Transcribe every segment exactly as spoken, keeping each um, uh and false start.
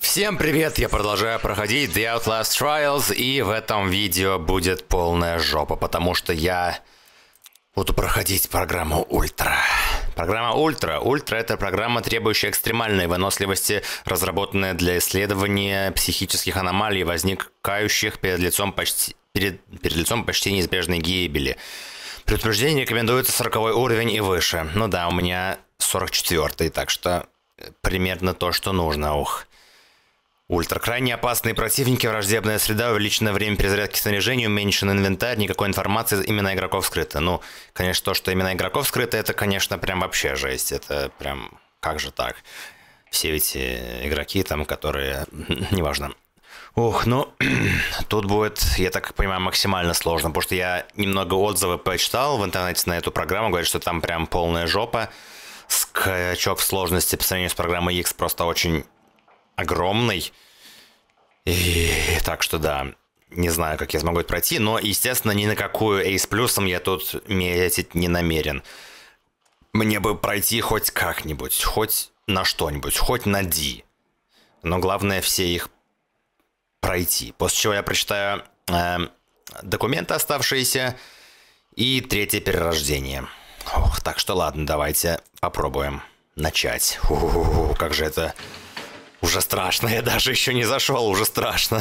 Всем привет, я продолжаю проходить The Outlast Trials, и в этом видео будет полная жопа, потому что я буду проходить программу Ультра. Программа Ультра. Ультра — это программа, требующая экстремальной выносливости, разработанная для исследования психических аномалий, возникающих перед лицом почти, перед, перед лицом почти неизбежной гибели. При утверждении рекомендуется сороковой уровень и выше. Ну да, у меня сорок четвёртый, так что примерно то, что нужно. Ух. Ультра. Крайне опасные противники, враждебная среда, увеличенное время перезарядки снаряжения, уменьшенный инвентарь, никакой информации, имена игроков скрыто. Ну, конечно, то, что имена игроков скрыто, это, конечно, прям вообще жесть. Это прям, как же так? Все эти игроки там, которые... Неважно. Ух, ну, тут будет, я так понимаю, максимально сложно, потому что я немного отзывы почитал в интернете на эту программу, говорят, что там прям полная жопа. Скачок в сложности по сравнению с программой X просто очень... огромный. И так что да, не знаю, как я смогу это пройти, но, естественно, ни на какую A с плюсом я тут метить не намерен. Мне бы пройти хоть как-нибудь, хоть на что-нибудь, хоть на D. Но главное все их пройти. После чего я прочитаю э, документы оставшиеся и третье перерождение. Ох, так что ладно, давайте попробуем начать. У-у-у, как же это... Уже страшно, я даже еще не зашел, уже страшно.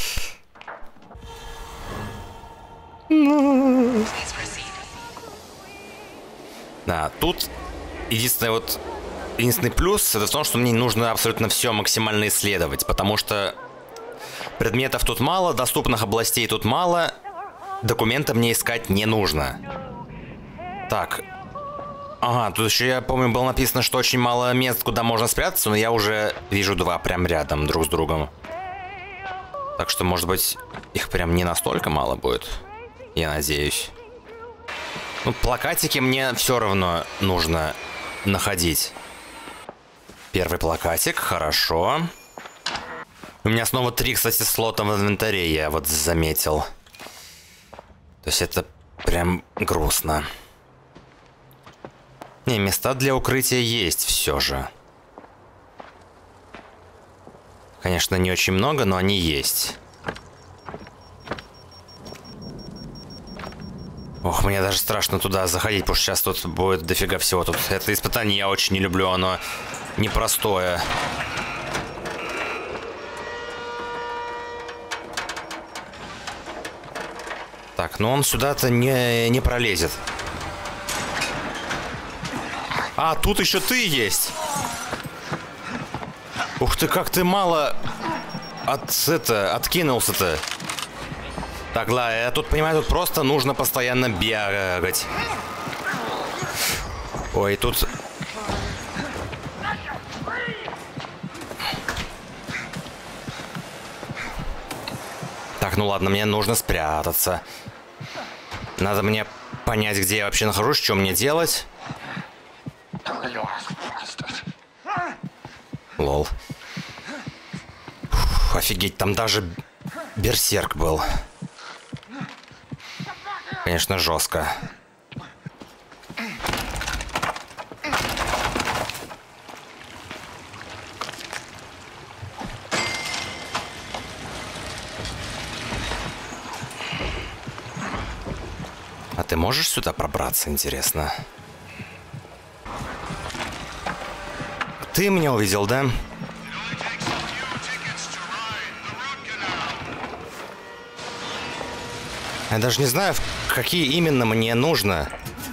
Да, тут единственный вот единственный плюс это в том, что мне нужно абсолютно все максимально исследовать, потому что предметов тут мало, доступных областей тут мало, документы мне искать не нужно. Так. Ага, тут еще, я помню, было написано, что очень мало мест, куда можно спрятаться, но я уже вижу два прям рядом друг с другом. Так что, может быть, их прям не настолько мало будет, я надеюсь. Ну, плакатики мне все равно нужно находить. Первый плакатик, хорошо. У меня снова три, кстати, слота в инвентаре, я вот заметил. То есть это прям грустно. Не, места для укрытия есть все же. Конечно, не очень много, но они есть. Ох, мне даже страшно туда заходить, потому что сейчас тут будет дофига всего. Тут это испытание я очень не люблю, оно непростое. Так, ну он сюда-то не, не пролезет. А, тут еще ты есть. Ух ты, как ты мало от это откинулся-то. Так, ладно, я тут понимаю, тут просто нужно постоянно бегать. Ой, тут... Так, ну ладно, мне нужно спрятаться. Надо мне понять, где я вообще нахожусь, что мне делать. Лол. Фу, офигеть, там даже берсерк был. Конечно, жестко. А ты можешь сюда пробраться, интересно? Ты меня увидел, да? Я даже не знаю, какие именно мне нужно.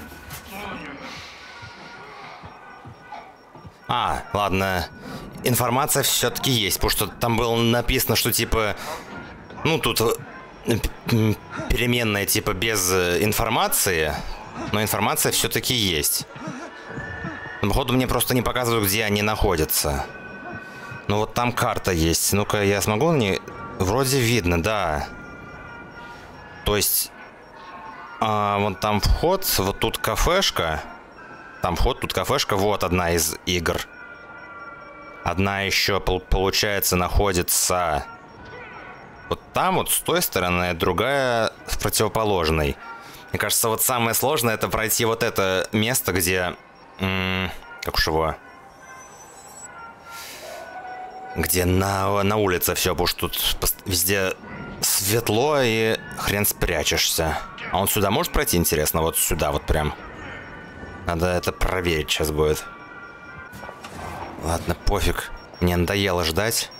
А, ладно. Информация все-таки есть, потому что там было написано, что типа... Ну, тут переменная типа без информации, но информация все-таки есть. Но, походу, мне просто не показывают, где они находятся. Ну, вот там карта есть. Ну-ка, я смогу на ней... Вроде видно, да. То есть... А, вон там вход, вот тут кафешка. Там вход, тут кафешка. Вот одна из игр. Одна еще, получается, находится... Вот там, вот с той стороны, другая в противоположной. Мне кажется, вот самое сложное — это пройти вот это место, где... М- как уж его... где на, на улице все, потому что тут везде светло и хрен спрячешься. А он сюда может пройти, интересно? Вот сюда вот прям. Надо это проверить сейчас будет. Ладно, пофиг. Мне надоело ждать.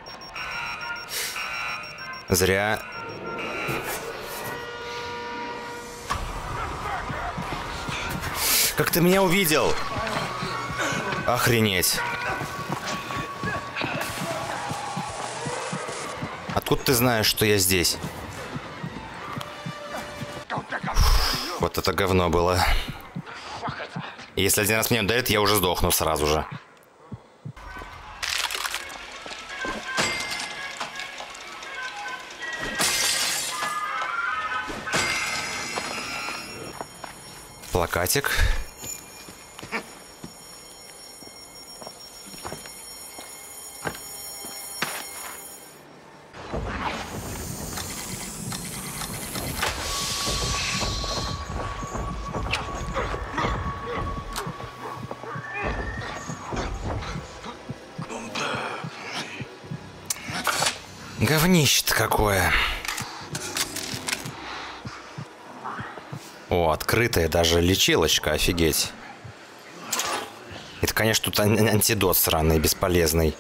Зря. Как ты меня увидел? Охренеть. Откуда ты знаешь, что я здесь? Фу, вот это говно было. Если один раз мне ударит, я уже сдохну сразу же. Плакатик. Говнище-то какое. О, открытая даже лечилочка, офигеть. Это, конечно, тут ан- антидот сраный, бесполезный.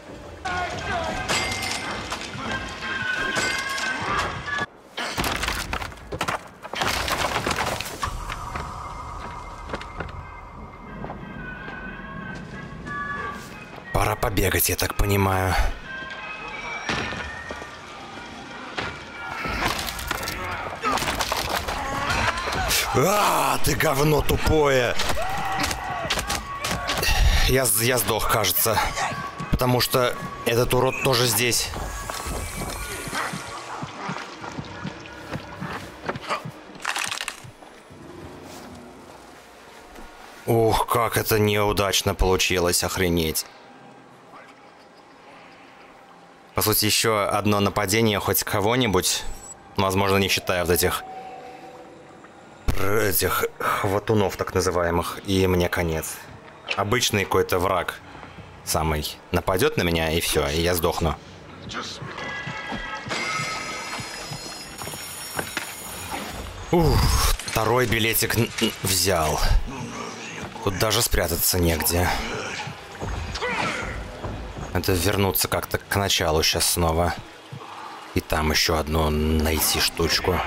Пора побегать, я так понимаю. А, ты говно тупое. Я, я сдох, кажется. Потому что этот урод тоже здесь. Ух, как это неудачно получилось, охренеть. По сути, еще одно нападение хоть кого-нибудь, возможно, не считая вот этих этих хватунов так называемых, и мне конец. Обычный какой-то враг самый нападет на меня, и все, и я сдохну. Ух, второй билетик взял. Тут даже спрятаться негде. Надо вернуться как-то к началу сейчас снова. И там еще одну найти штучку.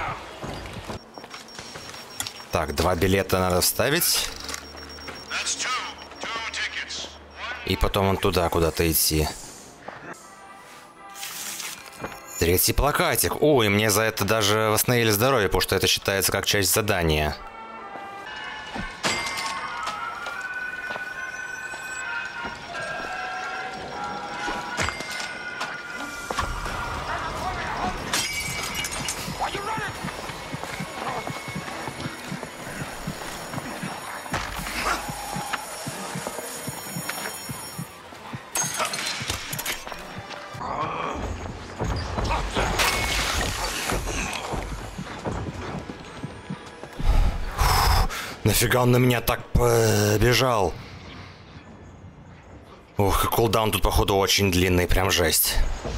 Так, два билета надо вставить. И потом он туда куда-то идти. Третий плакатик. Ой, мне за это даже восстановили здоровье, потому что это считается как часть задания. Нафига он на меня так побежал? Ух, и кулдаун тут, походу, очень длинный, прям жесть.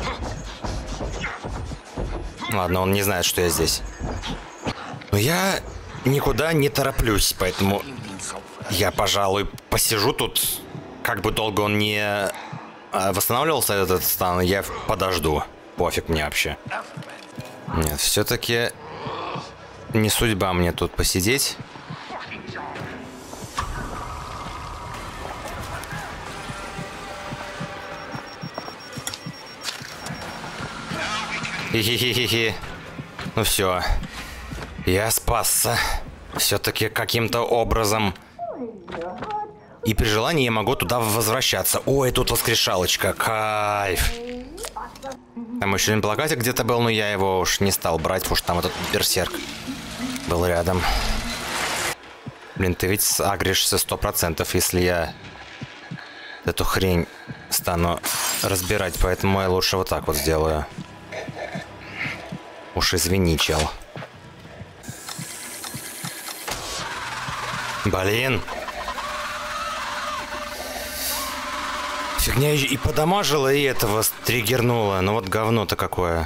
Ладно, он не знает, что я здесь. Но я никуда не тороплюсь, поэтому я, пожалуй, посижу тут. Как бы долго он не восстанавливался, этот стан, я подожду. Пофиг мне вообще. Нет, все-таки не судьба мне тут посидеть. Хи-хи-хи-хи. Ну все. Я спасся. Все-таки каким-то образом. И при желании я могу туда возвращаться. Ой, тут воскрешалочка. Кайф. Там еще один плакатик где-то был, но я его уж не стал брать, потому что там этот берсерк был рядом. Блин, ты ведь агришься сто процентов, если я эту хрень стану разбирать. Поэтому я лучше вот так вот сделаю. Уж извини, чел. Блин. Фигня и подамажила, и этого триггернула. Ну вот говно-то какое.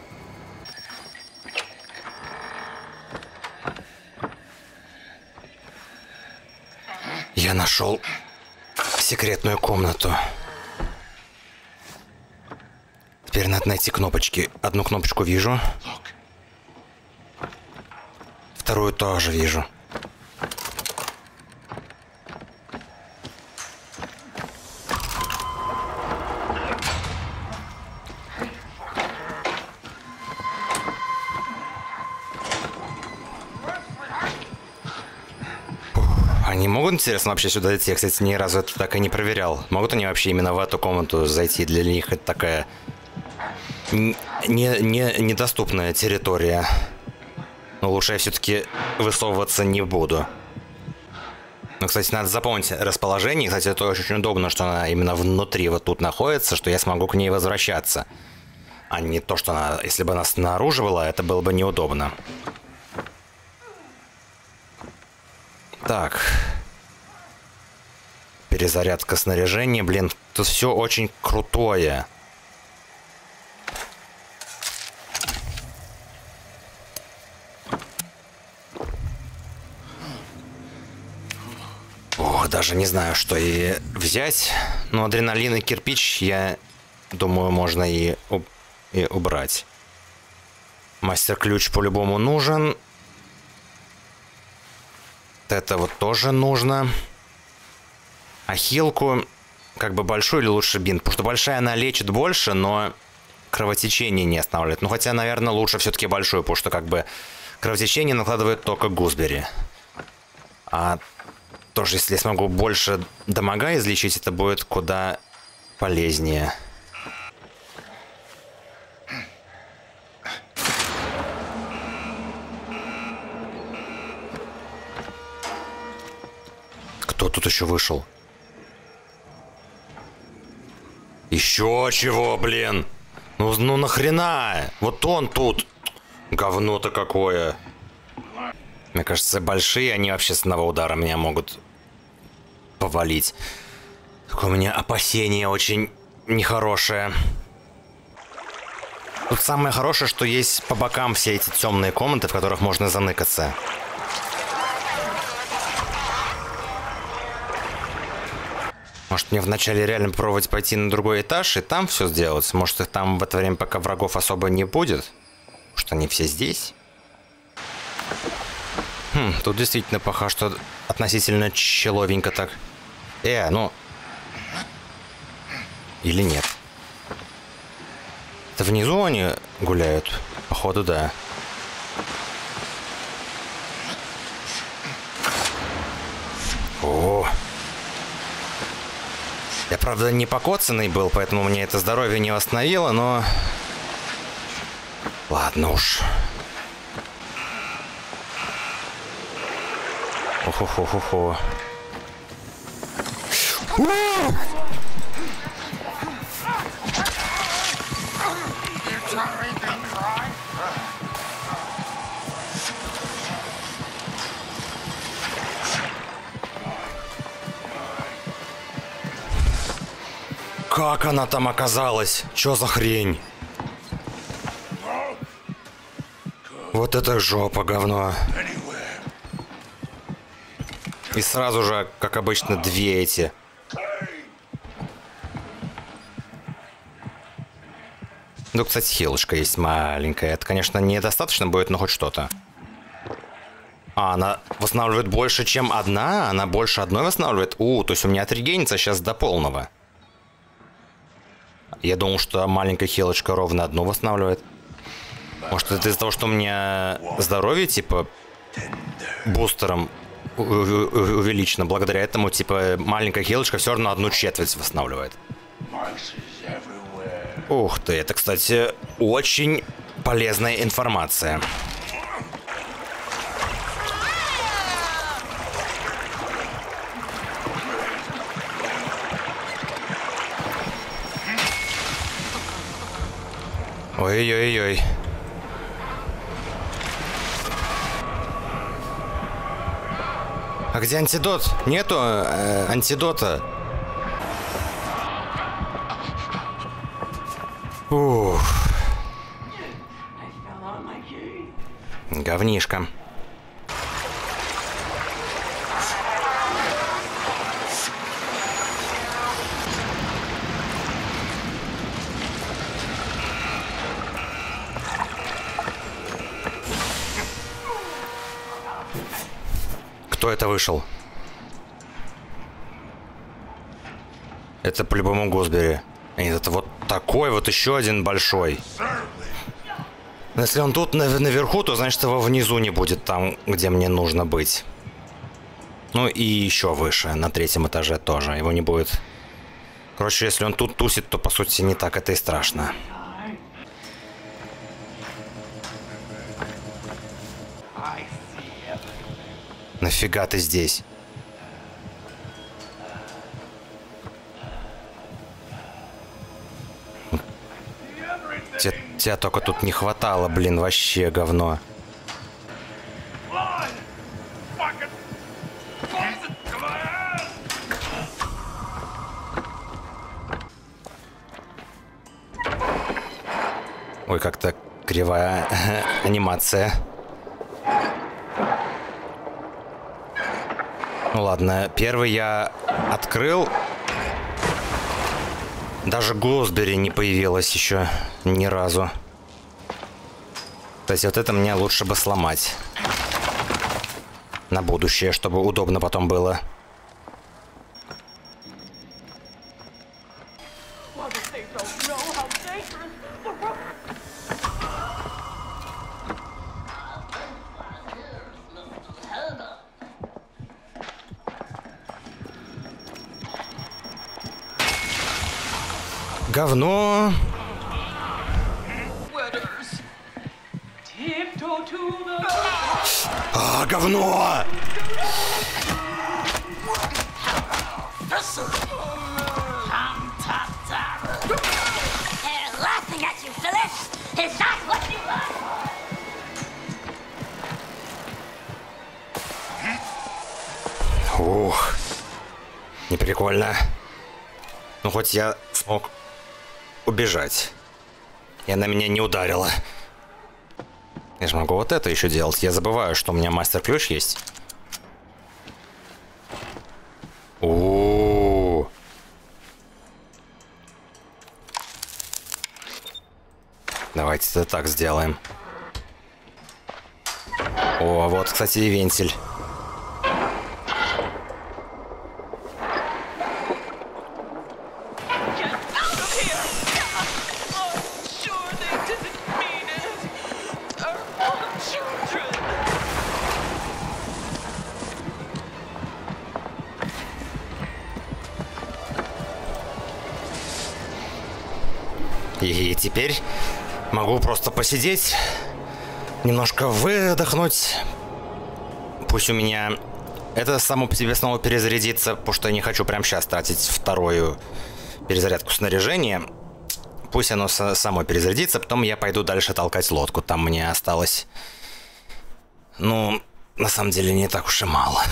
Я нашел секретную комнату. Теперь надо найти кнопочки. Одну кнопочку вижу. Вторую тоже вижу. Они могут, интересно, вообще сюда зайти? Я, кстати, ни разу это так и не проверял. Могут они вообще именно в эту комнату зайти? Для них это такая не, не, недоступная территория. Но лучше я все-таки высовываться не буду. Ну, кстати, надо запомнить расположение. Кстати, это очень удобно, что она именно внутри вот тут находится, что я смогу к ней возвращаться. А не то, что она, если бы она снаружи была, это было бы неудобно. Так. Перезарядка снаряжения. Блин, тут все очень крутое. Ох, даже не знаю, что и взять. Но адреналин и кирпич, я думаю, можно и, уб и убрать. Мастер-ключ по-любому нужен. Это вот тоже нужно. А хилку, как бы большую или лучше бинт? Потому что большая она лечит больше, но кровотечение не останавливает. Ну, хотя, наверное, лучше все-таки большую, потому что как бы кровотечение накладывает только гузбери. А тоже, если я смогу больше дамага излечить, это будет куда полезнее. Кто тут еще вышел? Еще чего, блин? Ну, ну нахрена? Вот он тут. Говно-то какое. Мне кажется, большие, они вообще с одного удара меня могут повалить. Такое у меня опасение очень нехорошее. Тут самое хорошее, что есть по бокам все эти темные комнаты, в которых можно заныкаться. Может, мне вначале реально попробовать пойти на другой этаж и там все сделать? Может, их там в это время пока врагов особо не будет? Может, они все здесь? Хм, тут действительно пока что относительно человенько так. Э, ну... Или нет? Это внизу они гуляют? Походу, да. О! Я, правда, не покоцанный был, поэтому мне это здоровье не восстановило, но... Ладно уж. Хо-хо-хо-хо-хо. Как она там оказалась? Чё за хрень? Вот это жопа, говно. И сразу же, как обычно, две эти. Ну, кстати, хилочка есть маленькая. Это, конечно, недостаточно будет, но хоть что-то. А, она восстанавливает больше, чем одна? Она больше одной восстанавливает? У, то есть у меня отрегенится сейчас до полного. Я думал, что маленькая хилочка ровно одну восстанавливает. Может, это из-за того, что у меня здоровье, типа, бустером увеличено. Благодаря этому, типа, маленькая хилочка все равно одну четверть восстанавливает. Ух ты, это, кстати, очень полезная информация. Ой-ой-ой. А где антидот? Нету э, антидота. Ух. Говнишко. Кто это вышел? Это по-любому Госбери. Нет, это вот такой вот еще один большой. Но если он тут наверху, то значит его внизу не будет там, где мне нужно быть. Ну и еще выше, на третьем этаже тоже. Его не будет. Короче, если он тут тусит, то по сути не так это и страшно. Нафига ты здесь? Тебя, тебя только тут не хватало, блин, вообще говно. Ой, как-то кривая анимация. Ну ладно, первый я открыл. Даже Госбери не появилась еще ни разу. Кстати, вот это мне лучше бы сломать. На будущее, чтобы удобно потом было. Говно. А, говно! Ух, неприкольно. Ну, хоть я смог убежать. И она меня не ударила. Я же могу вот это еще делать. Я забываю, что у меня мастер-ключ есть. О-о-о. Давайте это так сделаем. О, вот, кстати, и вентиль. И теперь могу просто посидеть, немножко выдохнуть. Пусть у меня это само по себе снова перезарядится, потому что я не хочу прямо сейчас тратить вторую перезарядку снаряжения. Пусть оно само перезарядится, потом я пойду дальше толкать лодку. Там мне осталось, ну, на самом деле не так уж и мало.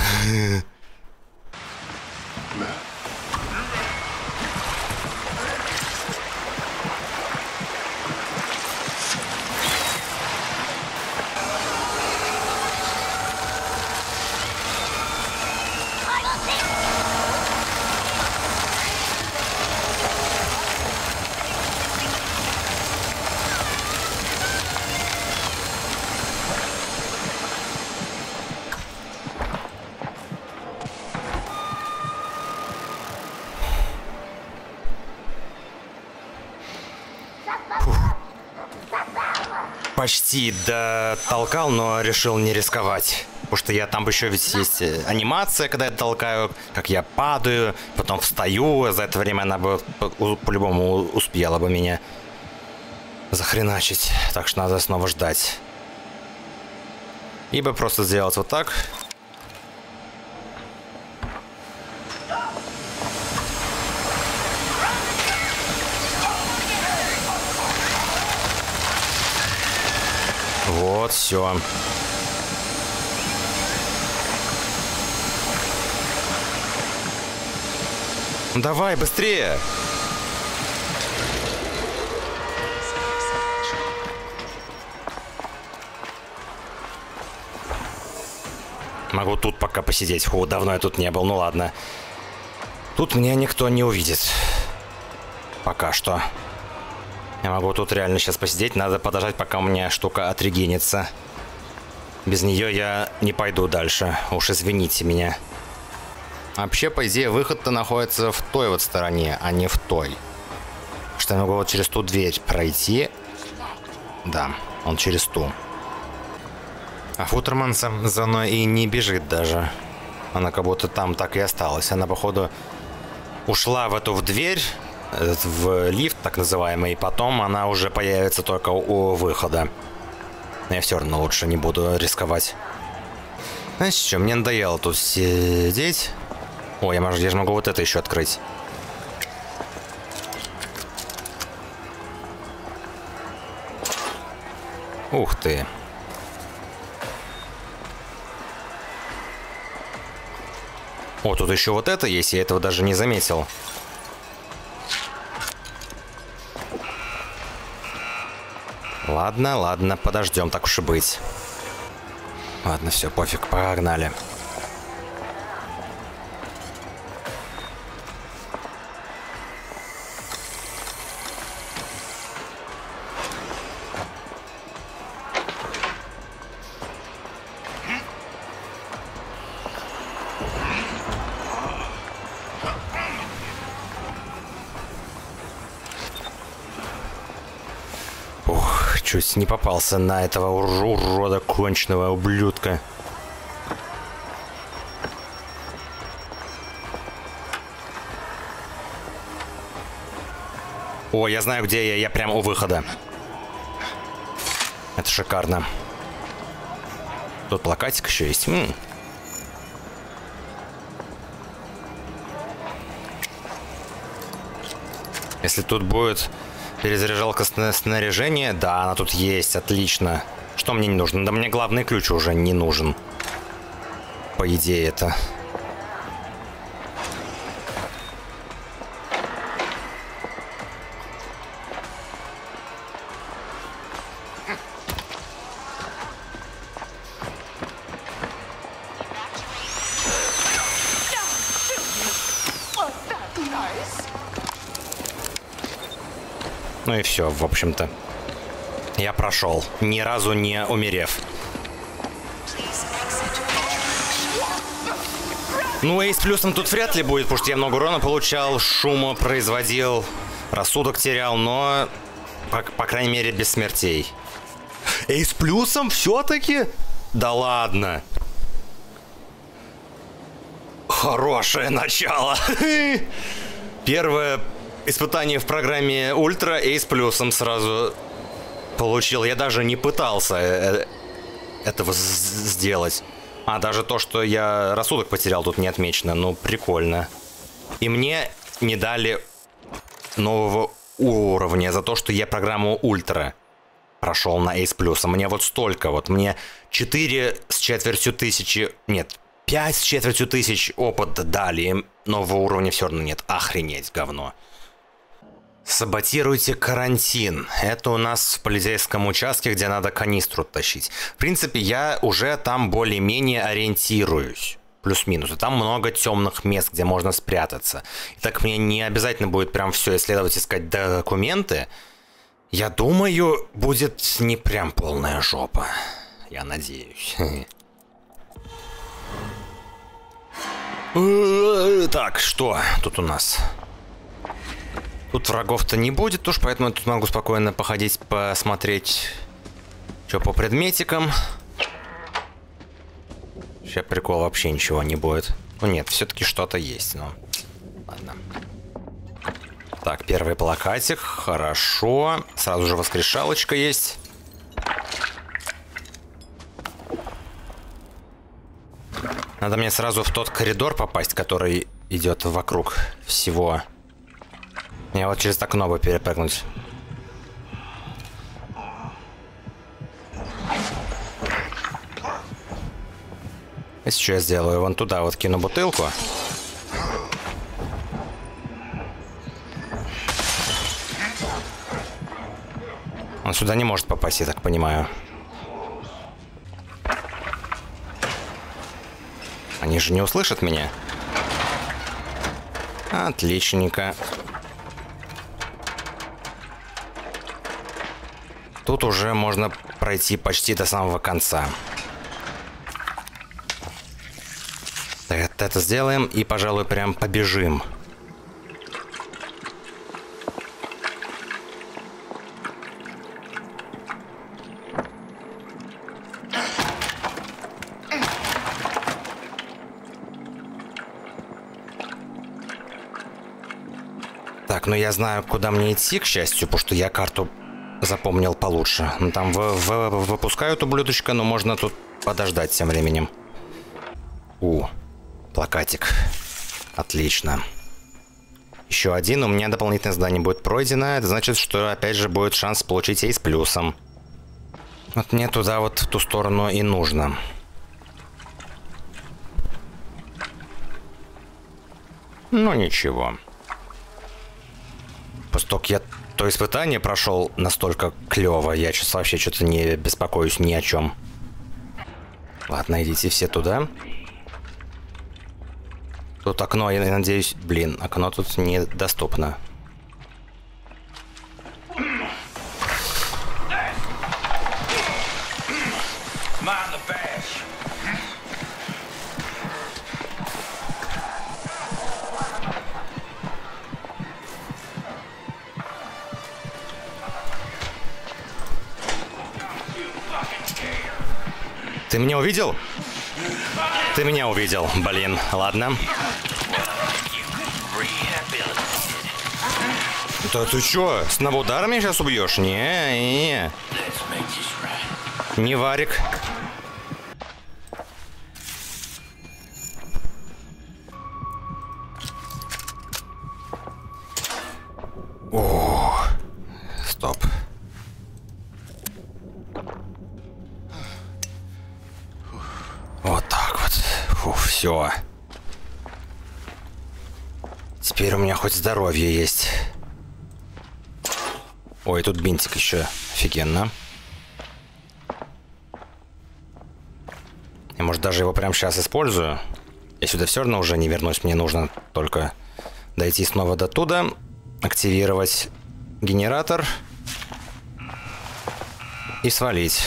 Почти дотолкал, но решил не рисковать. Потому что я там еще ведь есть анимация, когда я толкаю, как я падаю, потом встаю. За это время она бы по-любому успела бы меня захреначить. Так что надо снова ждать. Либо просто сделать вот так. Вот, все. Давай, быстрее! Могу тут пока посидеть. Фу, давно я тут не был, ну ладно. Тут меня никто не увидит. Пока что. Я могу тут реально сейчас посидеть. Надо подождать, пока у меня штука отрегенится. Без нее я не пойду дальше. Уж извините меня. Вообще, по идее, выход-то находится в той вот стороне, а не в той. Что я могу вот через ту дверь пройти. Да, он через ту. А Футерман за мной и не бежит даже. Она как будто там так и осталась. Она, походу, ушла в эту в дверь, в лифт так называемый, и потом она уже появится только у выхода. Но я все равно лучше не буду рисковать. Знаешь что, мне надоело тут сидеть. Ой, я, я же могу вот это еще открыть. Ух ты. О, тут еще вот это есть, я этого даже не заметил. Ладно, ладно, подождем, так уж и быть. Ладно, все, пофиг, погнали. Чуть не попался на этого урода конченого ублюдка. О, я знаю, где я. Я прямо у выхода. Это шикарно. Тут плакатик еще есть. М-м. Если тут будет перезаряжалка снаряжения, да, она тут есть, отлично. Что мне не нужно? Да мне главный ключ уже не нужен. По идее это. Ну и все, в общем-то. Я прошел, ни разу не умерев. Ну, и с плюсом тут вряд ли будет, потому что я много урона получал, шума производил, рассудок терял, но, по, по крайней мере, без смертей. И с плюсом все-таки? Да ладно. Хорошее начало. Первое испытание в программе Ультра, и с плюсом сразу получил. Я даже не пытался этого сделать. А, даже то, что я рассудок потерял, тут не отмечено. Ну, прикольно. И мне не дали нового уровня за то, что я программу Ультра прошел на A с плюсом. Мне вот столько вот. Мне четыре с четвертью тысячи... Нет, пять с четвертью тысяч опыта дали. Нового уровня все равно нет. Охренеть, говно. Саботируйте карантин. Это у нас в полицейском участке, где надо канистру тащить. В принципе, я уже там более-менее ориентируюсь. Плюс-минус. И там много темных мест, где можно спрятаться. И так мне не обязательно будет прям все исследовать, искать документы. Я думаю, будет не прям полная жопа. Я надеюсь. Так, что тут у нас? Тут врагов-то не будет уж, поэтому я тут могу спокойно походить, посмотреть, что по предметикам. Сейчас прикол, вообще ничего не будет. Ну нет, все-таки что-то есть, но ладно. Так, первый плакатик, хорошо. Сразу же воскрешалочка есть. Надо мне сразу в тот коридор попасть, который идет вокруг всего. Я вот через окно бы перепрыгнуть. Если что я сделаю, вон туда вот кину бутылку. Он сюда не может попасть, я так понимаю. Они же не услышат меня. Отличненько. Тут уже можно пройти почти до самого конца. Это, это сделаем и, пожалуй, прям побежим. Так, ну я знаю, куда мне идти, к счастью, потому что я карту запомнил получше. Ну, там в, в, выпускают ублюдочка, но можно тут подождать тем временем. У, плакатик. Отлично. Еще один, у меня дополнительное задание будет пройдено. Это значит, что опять же будет шанс получить ей с плюсом. Вот мне туда вот в ту сторону и нужно. Ну ничего. Пусток, я то испытание прошел настолько клево, я сейчас вообще что-то не беспокоюсь ни о чем. Ладно, идите все туда. Тут окно, я надеюсь... Блин, окно тут недоступно. Ты меня увидел? Ты меня увидел, блин, ладно. Да ты чё, с навударом меня сейчас убьешь? Не, не. Не варик. О, стоп. Вот так вот. Фу, все. Теперь у меня хоть здоровье есть. Ой, тут бинтик еще. Офигенно. Я, может, даже его прямо сейчас использую. Я сюда все равно уже не вернусь. Мне нужно только дойти снова до туда. Активировать генератор. И свалить.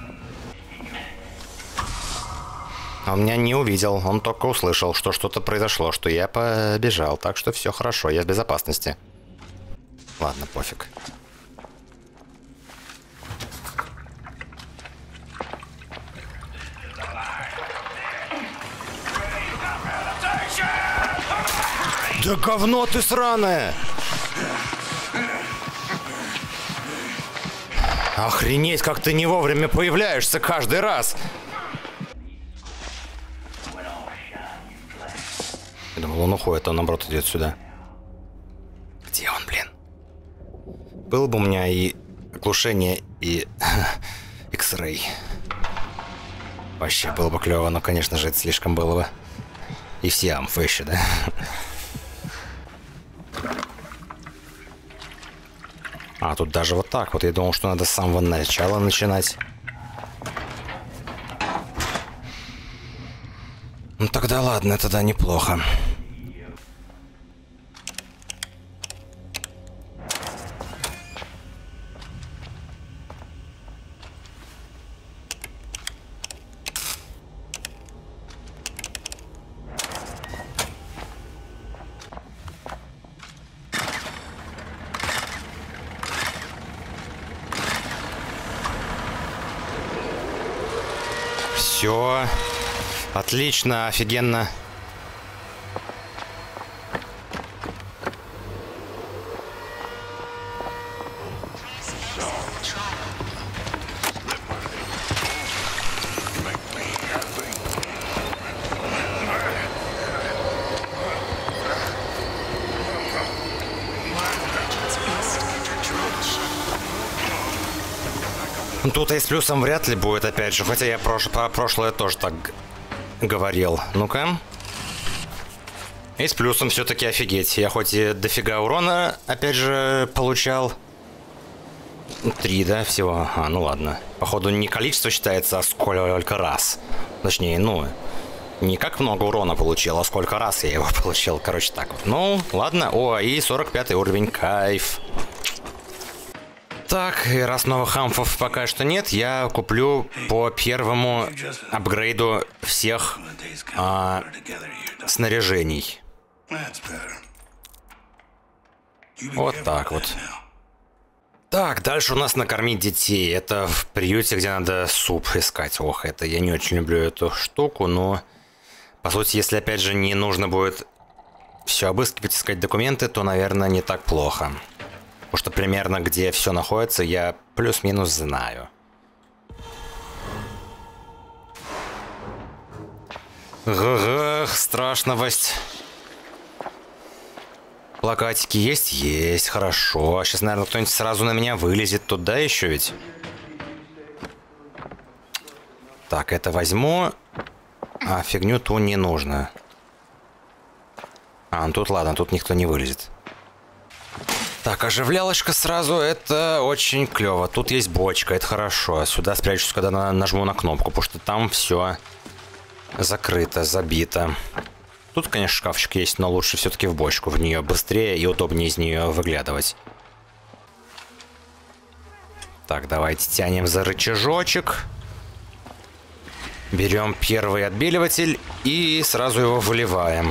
А он меня не увидел, он только услышал, что что-то произошло, что я побежал. Так что все хорошо, я в безопасности. Ладно, пофиг. Да говно ты сраное! Охренеть, как ты не вовремя появляешься каждый раз! Я думал, он уходит, а он, наоборот, идет сюда. Где он, блин? Было бы у меня и оглушение, и X-Ray. Вообще было бы клево, но, конечно же, это слишком было бы. И все амфы еще, да? А, тут даже вот так вот. Я думал, что надо с самого начала начинать. Ну тогда ладно, тогда неплохо. Все. Отлично, офигенно. Тут и с плюсом вряд ли будет, опять же. Хотя я прош... про прошлое тоже так говорил. Ну-ка. И с плюсом все-таки офигеть. Я хоть и дофига урона, опять же, получал. Три, да, всего? А, ну ладно. Походу не количество считается, а сколько раз. Точнее, ну, Не как много урона получил, а сколько раз я его получил. Короче, так вот. Ну, ладно. О, и сорок пятый уровень. Кайф. Так, и раз новых амфов пока что нет, я куплю по первому апгрейду всех а, снаряжений. Вот так вот. Так, дальше у нас накормить детей. Это в приюте, где надо суп искать. Ох, это я не очень люблю эту штуку, но... По сути, если опять же не нужно будет все обыскивать, искать документы, то, наверное, не так плохо. Потому что примерно где все находится, я плюс-минус знаю. Эх, страшновость. Плакатики есть? Есть, хорошо. Сейчас, наверное, кто-нибудь сразу на меня вылезет туда еще ведь. Так, это возьму. А, фигню ту не нужно. А, ну тут ладно, тут никто не вылезет. Так, оживлялочка сразу, это очень клево. Тут есть бочка, это хорошо. Сюда спрячусь, когда на, нажму на кнопку, потому что там все закрыто, забито. Тут, конечно, шкафчик есть, но лучше все-таки в бочку. В нее быстрее и удобнее из нее выглядывать. Так, давайте тянем за рычажочек. Берем первый отбеливатель и сразу его выливаем.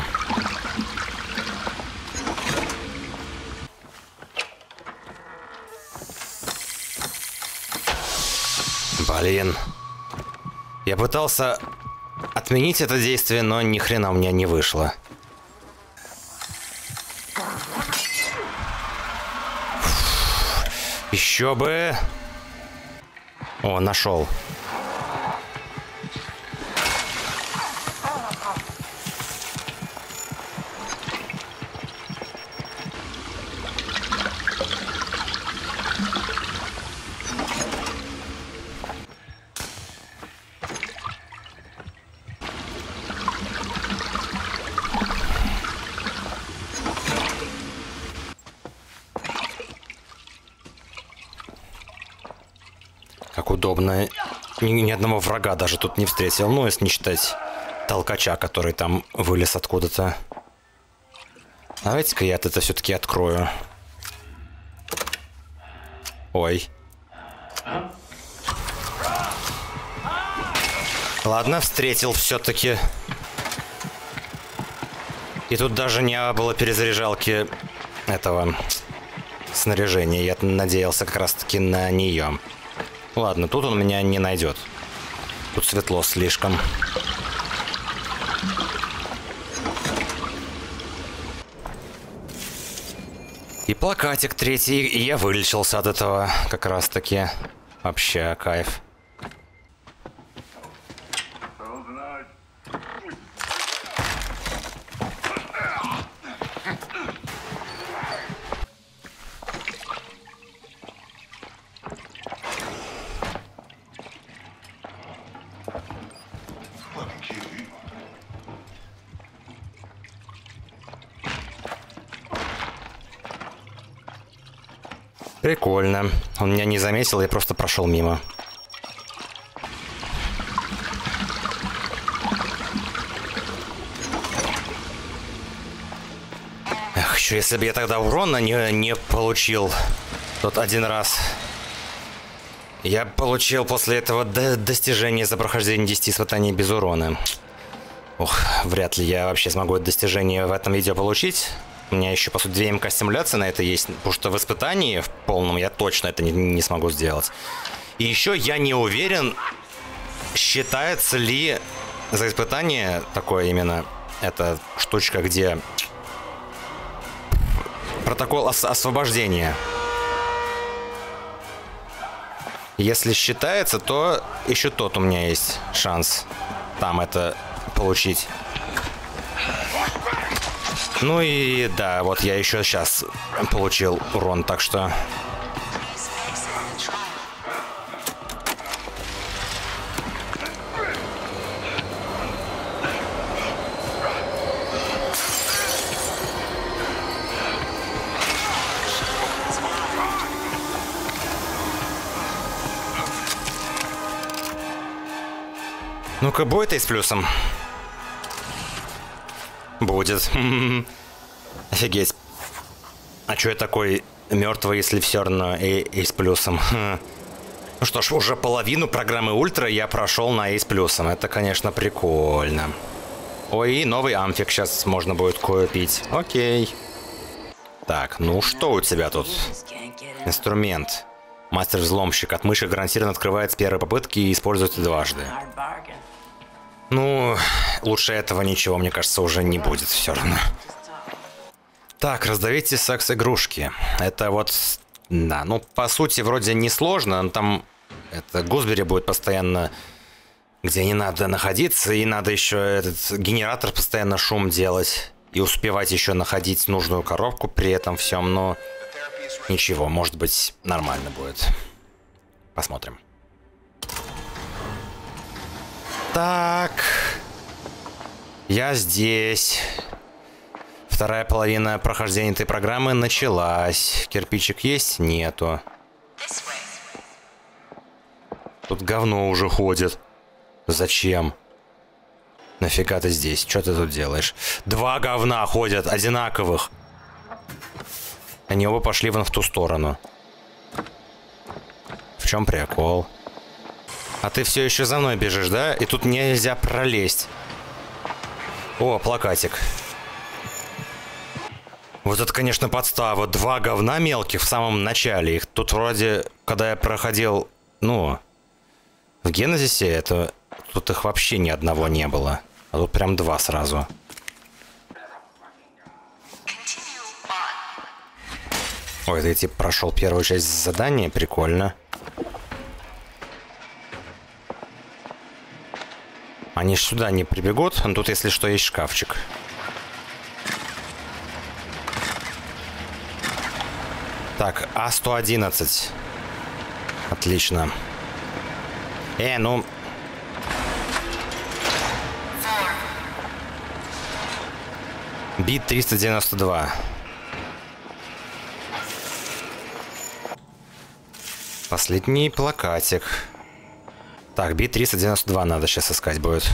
Блин. Я пытался отменить это действие, но ни хрена у меня не вышло. Еще бы. О, нашел. Как удобно. Ни, ни одного врага даже тут не встретил. Ну, если не считать толкача, который там вылез откуда-то. Давайте-ка я это все-таки открою. Ой. Ладно, встретил все-таки. И тут даже не было перезаряжалки этого снаряжения. Я надеялся как раз-таки на нее. Ладно, тут он меня не найдет. Тут светло слишком. И плакатик третий, и я вылечился от этого как раз-таки. Вообще кайф. Прикольно. Он меня не заметил, я просто прошел мимо. Эх, еще если бы я тогда урона не, не получил тот один раз. Я получил после этого до достижение за прохождение десяти испытаний без урона. Ох, вряд ли я вообще смогу это достижение в этом видео получить. У меня еще, по сути, две МК-стимуляции на это есть, потому что в испытании в полном я точно это не, не смогу сделать. И еще я не уверен, считается ли за испытание такое именно эта штучка, где протокол ос освобождения. Если считается, то еще тот у меня есть шанс там это получить. Ну и да, вот я еще сейчас получил урон, так что... Ну-ка, бой-то и с плюсом. будет. Офигеть. А чё я такой мертвый, если все равно и, и с плюсом? Ну что ж, уже половину программы Ультра я прошел на A с плюсом. Это, конечно, прикольно. Ой, и новый амфик сейчас можно будет купить. Окей. Так, ну что у тебя тут? Инструмент. Мастер-взломщик. От мыши гарантированно открывает с первой попытки и используется дважды. Ну, лучше этого ничего, мне кажется, уже не будет все равно. Так, раздавите секс-игрушки. Это вот... Да, ну, по сути, вроде несложно, но там это Гузбери будет постоянно, где не надо находиться, и надо еще этот генератор постоянно шум делать, и успевать еще находить нужную коробку при этом всем, но ничего, может быть, нормально будет. Посмотрим. Так, я здесь. Вторая половина прохождения этой программы началась. Кирпичик есть? Нету. Тут говно уже ходит. Зачем? Нафига ты здесь? Что ты тут делаешь? Два говна ходят, одинаковых. Они оба пошли вон в ту сторону. В чем прикол? А ты все еще за мной бежишь, да? И тут нельзя пролезть. О, плакатик. Вот это, конечно, подстава. Два говна мелких в самом начале. Их тут вроде, когда я проходил, ну, в Генезисе, это тут их вообще ни одного не было. А тут прям два сразу. Ой, ты типа прошел первую часть задания, прикольно. Они ж сюда не прибегут, но тут, если что, есть шкафчик. Так, А сто одиннадцать. Отлично. Э, ну... Бит триста девяносто два. Последний плакатик. Так, бит триста девяносто два надо сейчас искать будет.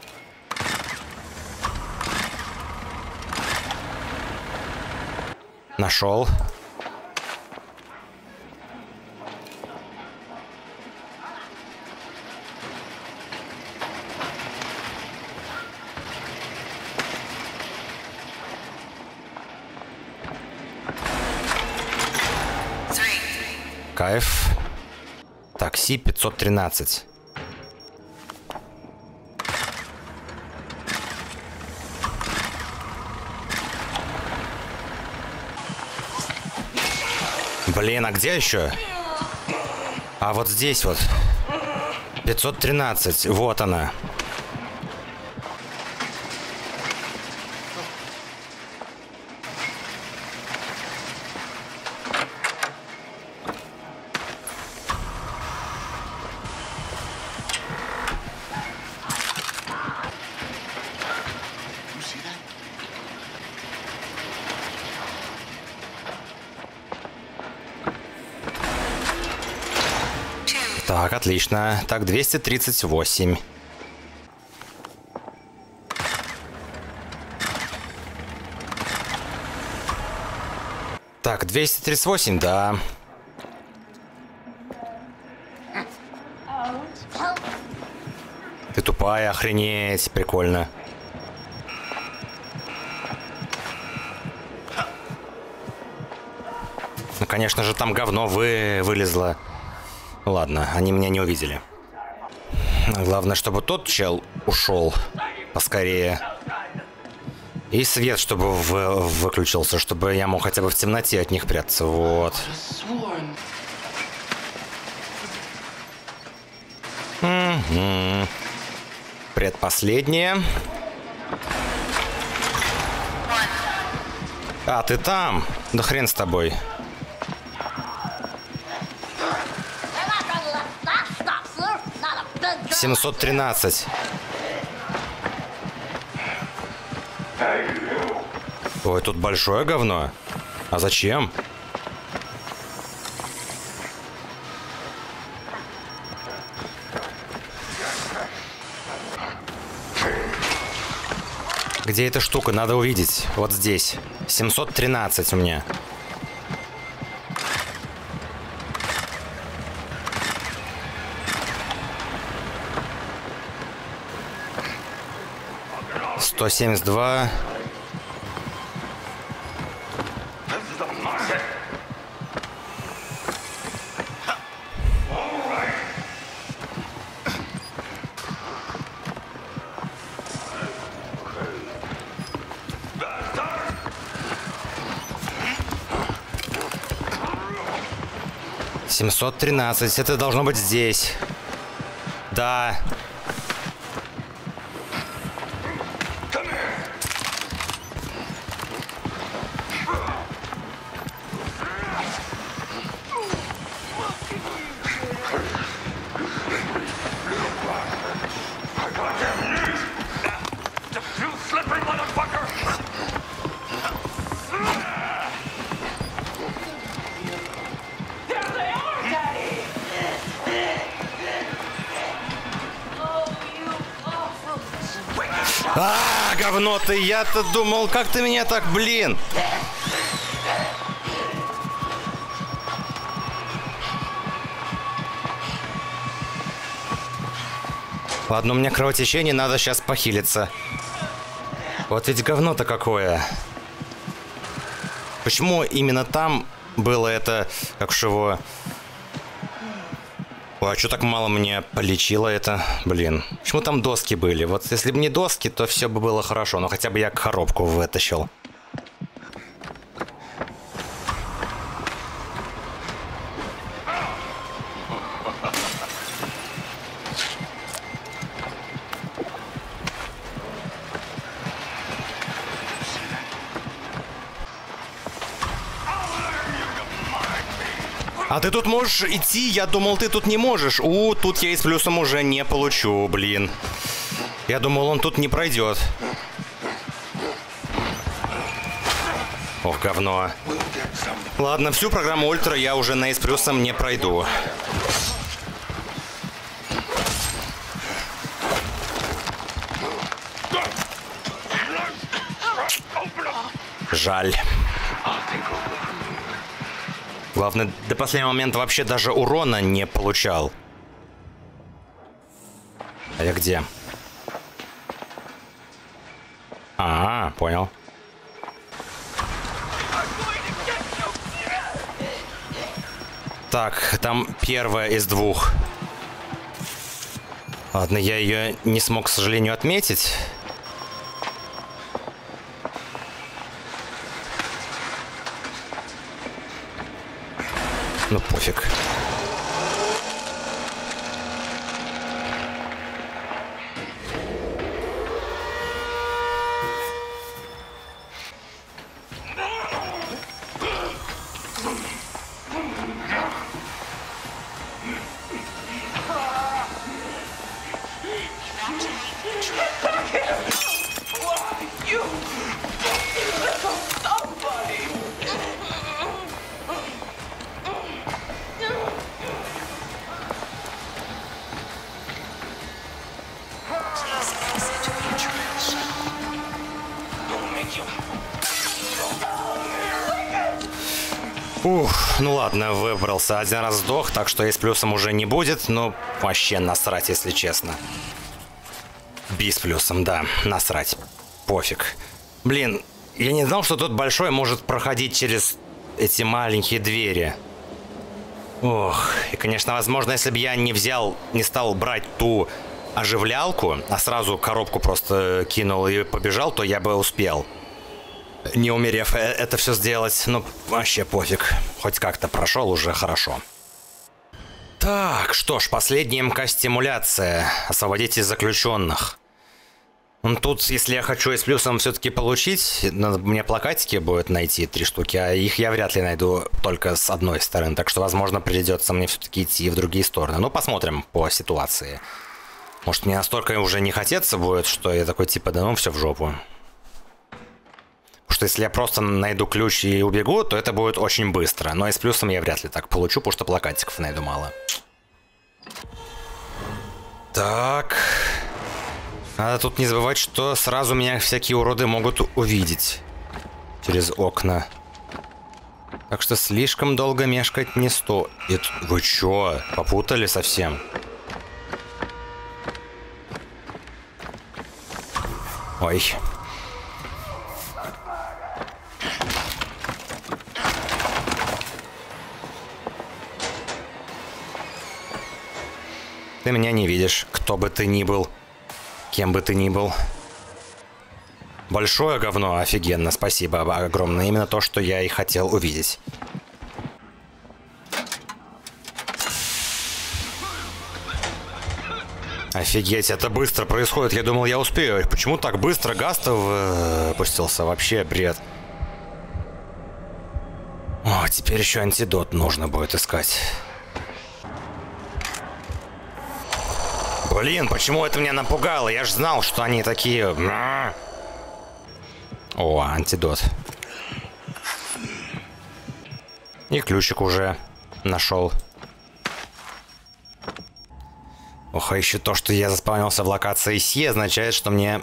Нашел. Кайф. Такси пятьсот тринадцать. Блин, а где еще? А вот здесь вот. пятьсот тринадцать. Вот она. Так, отлично. Так, двести тридцать восемь. Так, двести тридцать восемь, да. Ты тупая, охренеть, прикольно. Ну, конечно же, там говно вы... вылезло. Ладно, они меня не увидели. Главное, чтобы тот чел ушел поскорее. И свет, чтобы в выключился, чтобы я мог хотя бы в темноте от них прятаться. Вот. Угу. Предпоследнее. А, ты там? Да хрен с тобой. семьсот тринадцать. Ой, тут большое говно. А зачем? Где эта штука? Надо увидеть. Вот здесь. семьсот тринадцать у меня. сто семьдесят два. семьсот тринадцать. Это должно быть здесь. Да. А, говно ты, я-то думал, как ты меня так, блин. Ладно, у меня кровотечение, надо сейчас похилиться. Вот ведь говно-то какое. Почему именно там было это, как ж его... Ой, а что так мало мне полечило это? Блин. Почему там доски были? Вот если бы не доски, то все бы было хорошо. Но хотя бы я коробку вытащил. А ты тут можешь идти? Я думал, ты тут не можешь. У, тут я и с плюсом уже не получу, блин. Я думал, он тут не пройдет. Ох, говно. Ладно, всю программу Ультра я уже на S плюсом не пройду. Жаль. Главное, до последнего момента вообще даже урона не получал. А я где? А, понял. Так, там первая из двух. Ладно, я ее не смог, к сожалению, отметить. Ну, пофиг. Ух, ну ладно, выбрался. Один раз сдох, так что S плюсом уже не будет. Но вообще насрать, если честно. Би с плюсом, да, насрать. Пофиг. Блин, я не знал, что тот большой может проходить через эти маленькие двери. Ох, и, конечно, возможно, если бы я не взял, не стал брать ту оживлялку, а сразу коробку просто кинул и побежал, то я бы успел. Не умерев это все сделать, ну, вообще пофиг. Хоть как-то прошел, уже хорошо. Так, что ж, последняя МК-стимуляция. Освободите заключенных. Ну, тут, если я хочу S плюсом все-таки получить, надо мне плакатики будет найти, три штуки, а их я вряд ли найду только с одной стороны. Так что, возможно, придется мне все-таки идти в другие стороны. Ну, посмотрим по ситуации. Может, мне настолько уже не хотеться будет, что я такой, типа, да ну, все в жопу. Потому что если я просто найду ключ и убегу, то это будет очень быстро. Но S плюсом я вряд ли так получу, потому что плакатиков найду мало. Так. Надо тут не забывать, что сразу меня всякие уроды могут увидеть через окна. Так что слишком долго мешкать не стоит. Вы чё, попутали совсем? Ой. Ты меня не видишь, кто бы ты ни был, кем бы ты ни был. Большое говно, офигенно, спасибо огромное. Именно то, что я и хотел увидеть. Офигеть, это быстро происходит. Я думал, я успею. Почему так быстро Гаста выпустился? Вообще бред. О, теперь еще антидот нужно будет искать. Блин, почему это меня напугало? Я же знал, что они такие... О, антидот. И ключик уже нашел. Ох, а еще то, что я заспавнился в локации Си, означает, что мне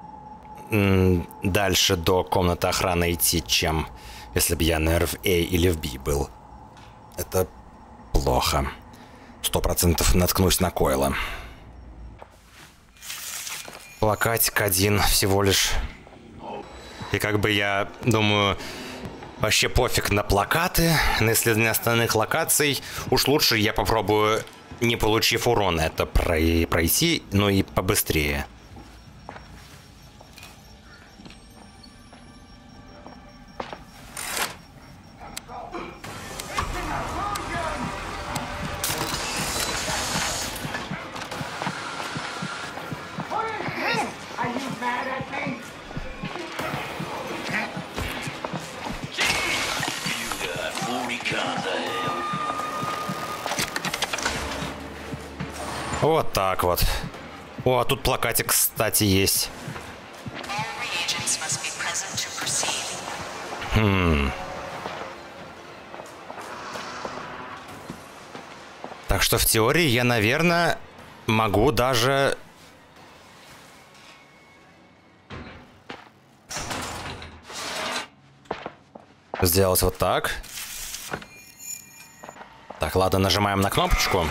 дальше до комнаты охраны идти, чем если бы я, наверное, в A или в B был. Это плохо. Сто процентов наткнусь на Койла. Плакатик один всего лишь. И как бы я думаю, вообще пофиг на плакаты, на исследование остальных локаций. Уж лучше я попробую, не получив урона, это пройти, но и побыстрее. Вот так вот. О, а тут плакатик, кстати, есть. Хм. Так что в теории я, наверное, могу даже... сделать вот так. Так, ладно, нажимаем на кнопочку.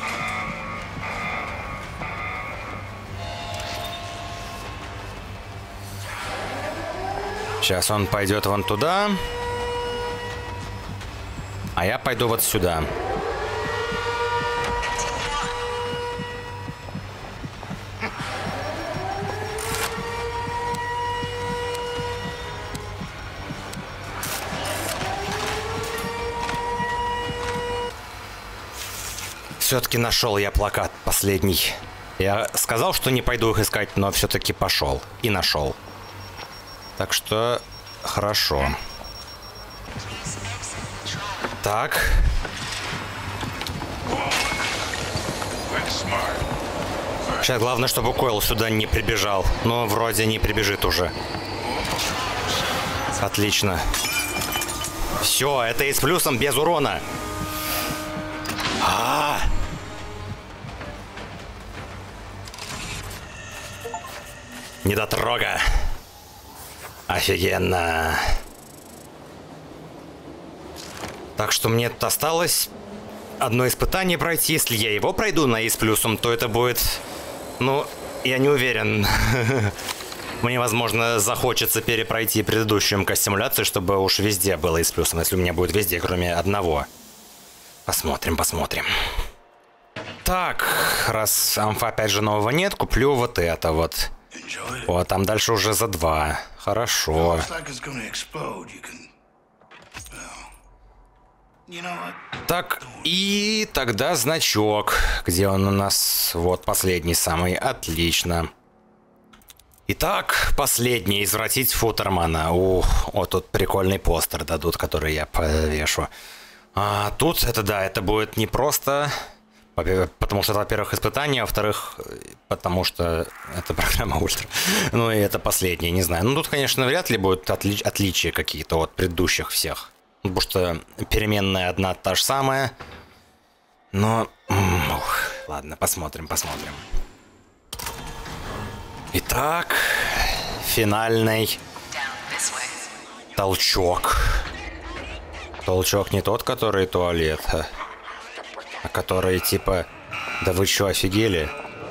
Сейчас он пойдет вон туда. А я пойду вот сюда. Все-таки нашел я плакат последний. Я сказал, что не пойду их искать, но все-таки пошел. И нашел. Так что хорошо. Так. Сейчас главное, чтобы Койл сюда не прибежал. Но вроде не прибежит уже. Отлично. Все, это и с плюсом без урона. А-а-а. Недотрога. Офигенно. Так что мне тут осталось одно испытание пройти. Если я его пройду на И с плюсом, то это будет... Ну, я не уверен. Мне, возможно, захочется перепройти предыдущую МК-симуляцию, чтобы уж везде было И с плюсом. Если у меня будет везде, кроме одного. Посмотрим, посмотрим. Так, раз амфа опять же нового нет, куплю вот это вот. О, там дальше уже за два. Хорошо. Так, и тогда значок. Где он у нас? Вот, последний самый. Отлично. Итак, последний. Извратить Футермана. Ух, вот тут прикольный постер дадут, который я повешу. А тут, это да, это будет не просто... Потому что это, во-первых, испытание, а во-вторых, потому что это программа Ультра. Ну и это последнее, не знаю. Ну тут, конечно, вряд ли будут отли отличия какие-то от предыдущих всех. Потому что переменная одна та же самая. Но... Ух, ладно, посмотрим, посмотрим. Итак, финальный толчок. Толчок не тот, который туалет, а который типа... Да вы что, офигели?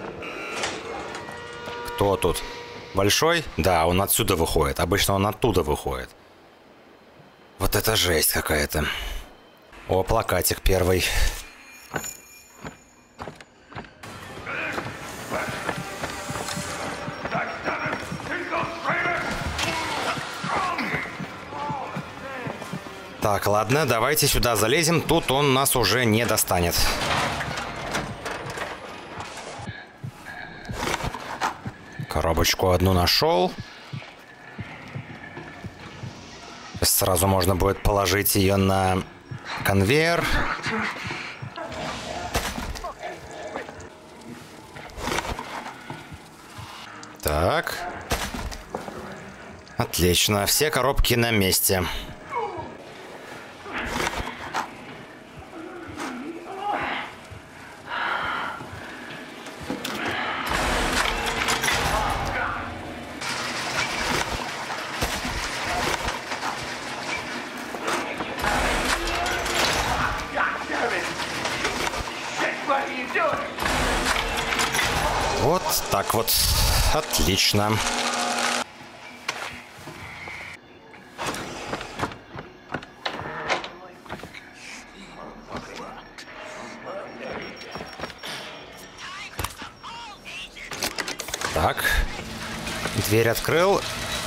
Кто тут? Большой? Да, он отсюда выходит. Обычно он оттуда выходит. Вот это жесть какая-то. О, плакатик первый. Так, ладно, давайте сюда залезем. Тут он нас уже не достанет. Коробочку одну нашел. Сразу можно будет положить ее на конвейер. Так. Отлично. Все коробки на месте. Вот так вот. Отлично. Так. Дверь открыл.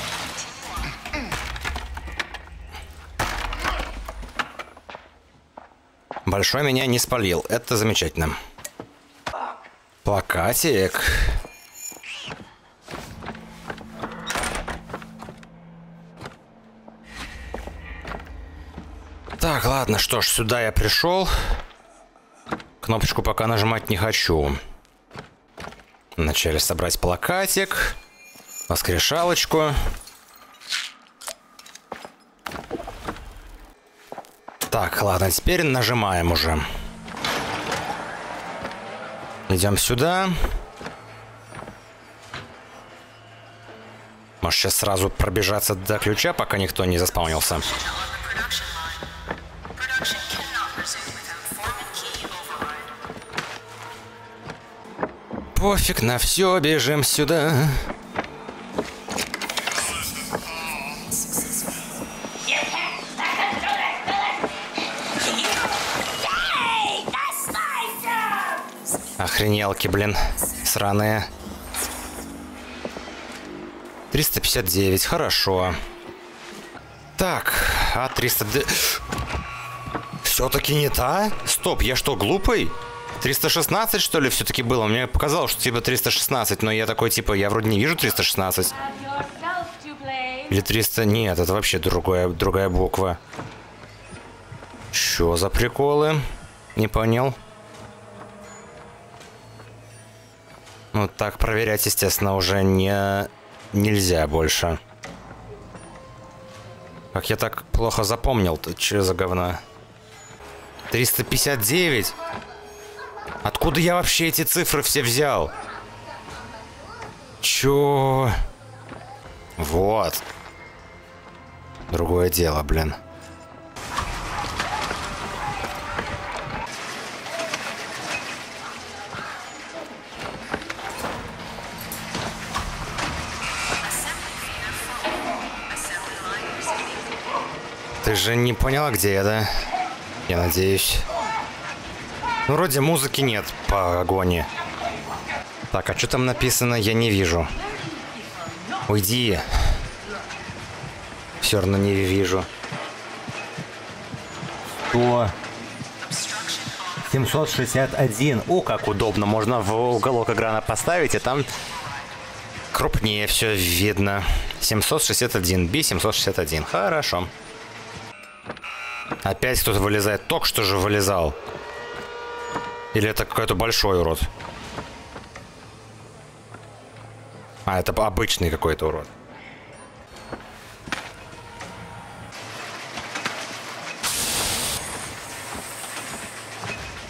Большой меня не спалил. Это замечательно. Плакатик. Так, ладно, что ж, сюда я пришел. Кнопочку пока нажимать не хочу. Вначале собрать плакатик. Воскрешалочку. Так, ладно, теперь нажимаем уже. Идем сюда. Может, сейчас сразу пробежаться до ключа, пока никто не заспаунился. Пофиг на все, бежим сюда. Охренелки, блин, сраные. триста пятьдесят девять, хорошо. Так, а триста... Все-таки не та? Стоп, я что, глупый? триста шестнадцать, что ли, все-таки было? Мне показалось, что типа триста шестнадцать, но я такой, типа, я вроде не вижу триста шестнадцать. Или триста... Нет, это вообще другая, другая буква. Что за приколы? Не понял. Ну, так проверять, естественно, уже не... нельзя больше. Как я так плохо запомнил-то? Че за говна? триста пятьдесят девять? Откуда я вообще эти цифры все взял? Чё? Вот. Другое дело, блин. Ты же не поняла, где я, да? Я надеюсь. Ну, вроде музыки нет по агонии. Так, а что там написано? Я не вижу. Уйди. Все равно не вижу. Что? семьсот шестьдесят один. О, как удобно. Можно в уголок экрана поставить, и там крупнее все видно. семьсот шестьдесят один. би семьсот шестьдесят один. Хорошо. Опять кто-то вылезает. Только что же вылезал. Или это какой-то большой урод? А, это обычный какой-то урод.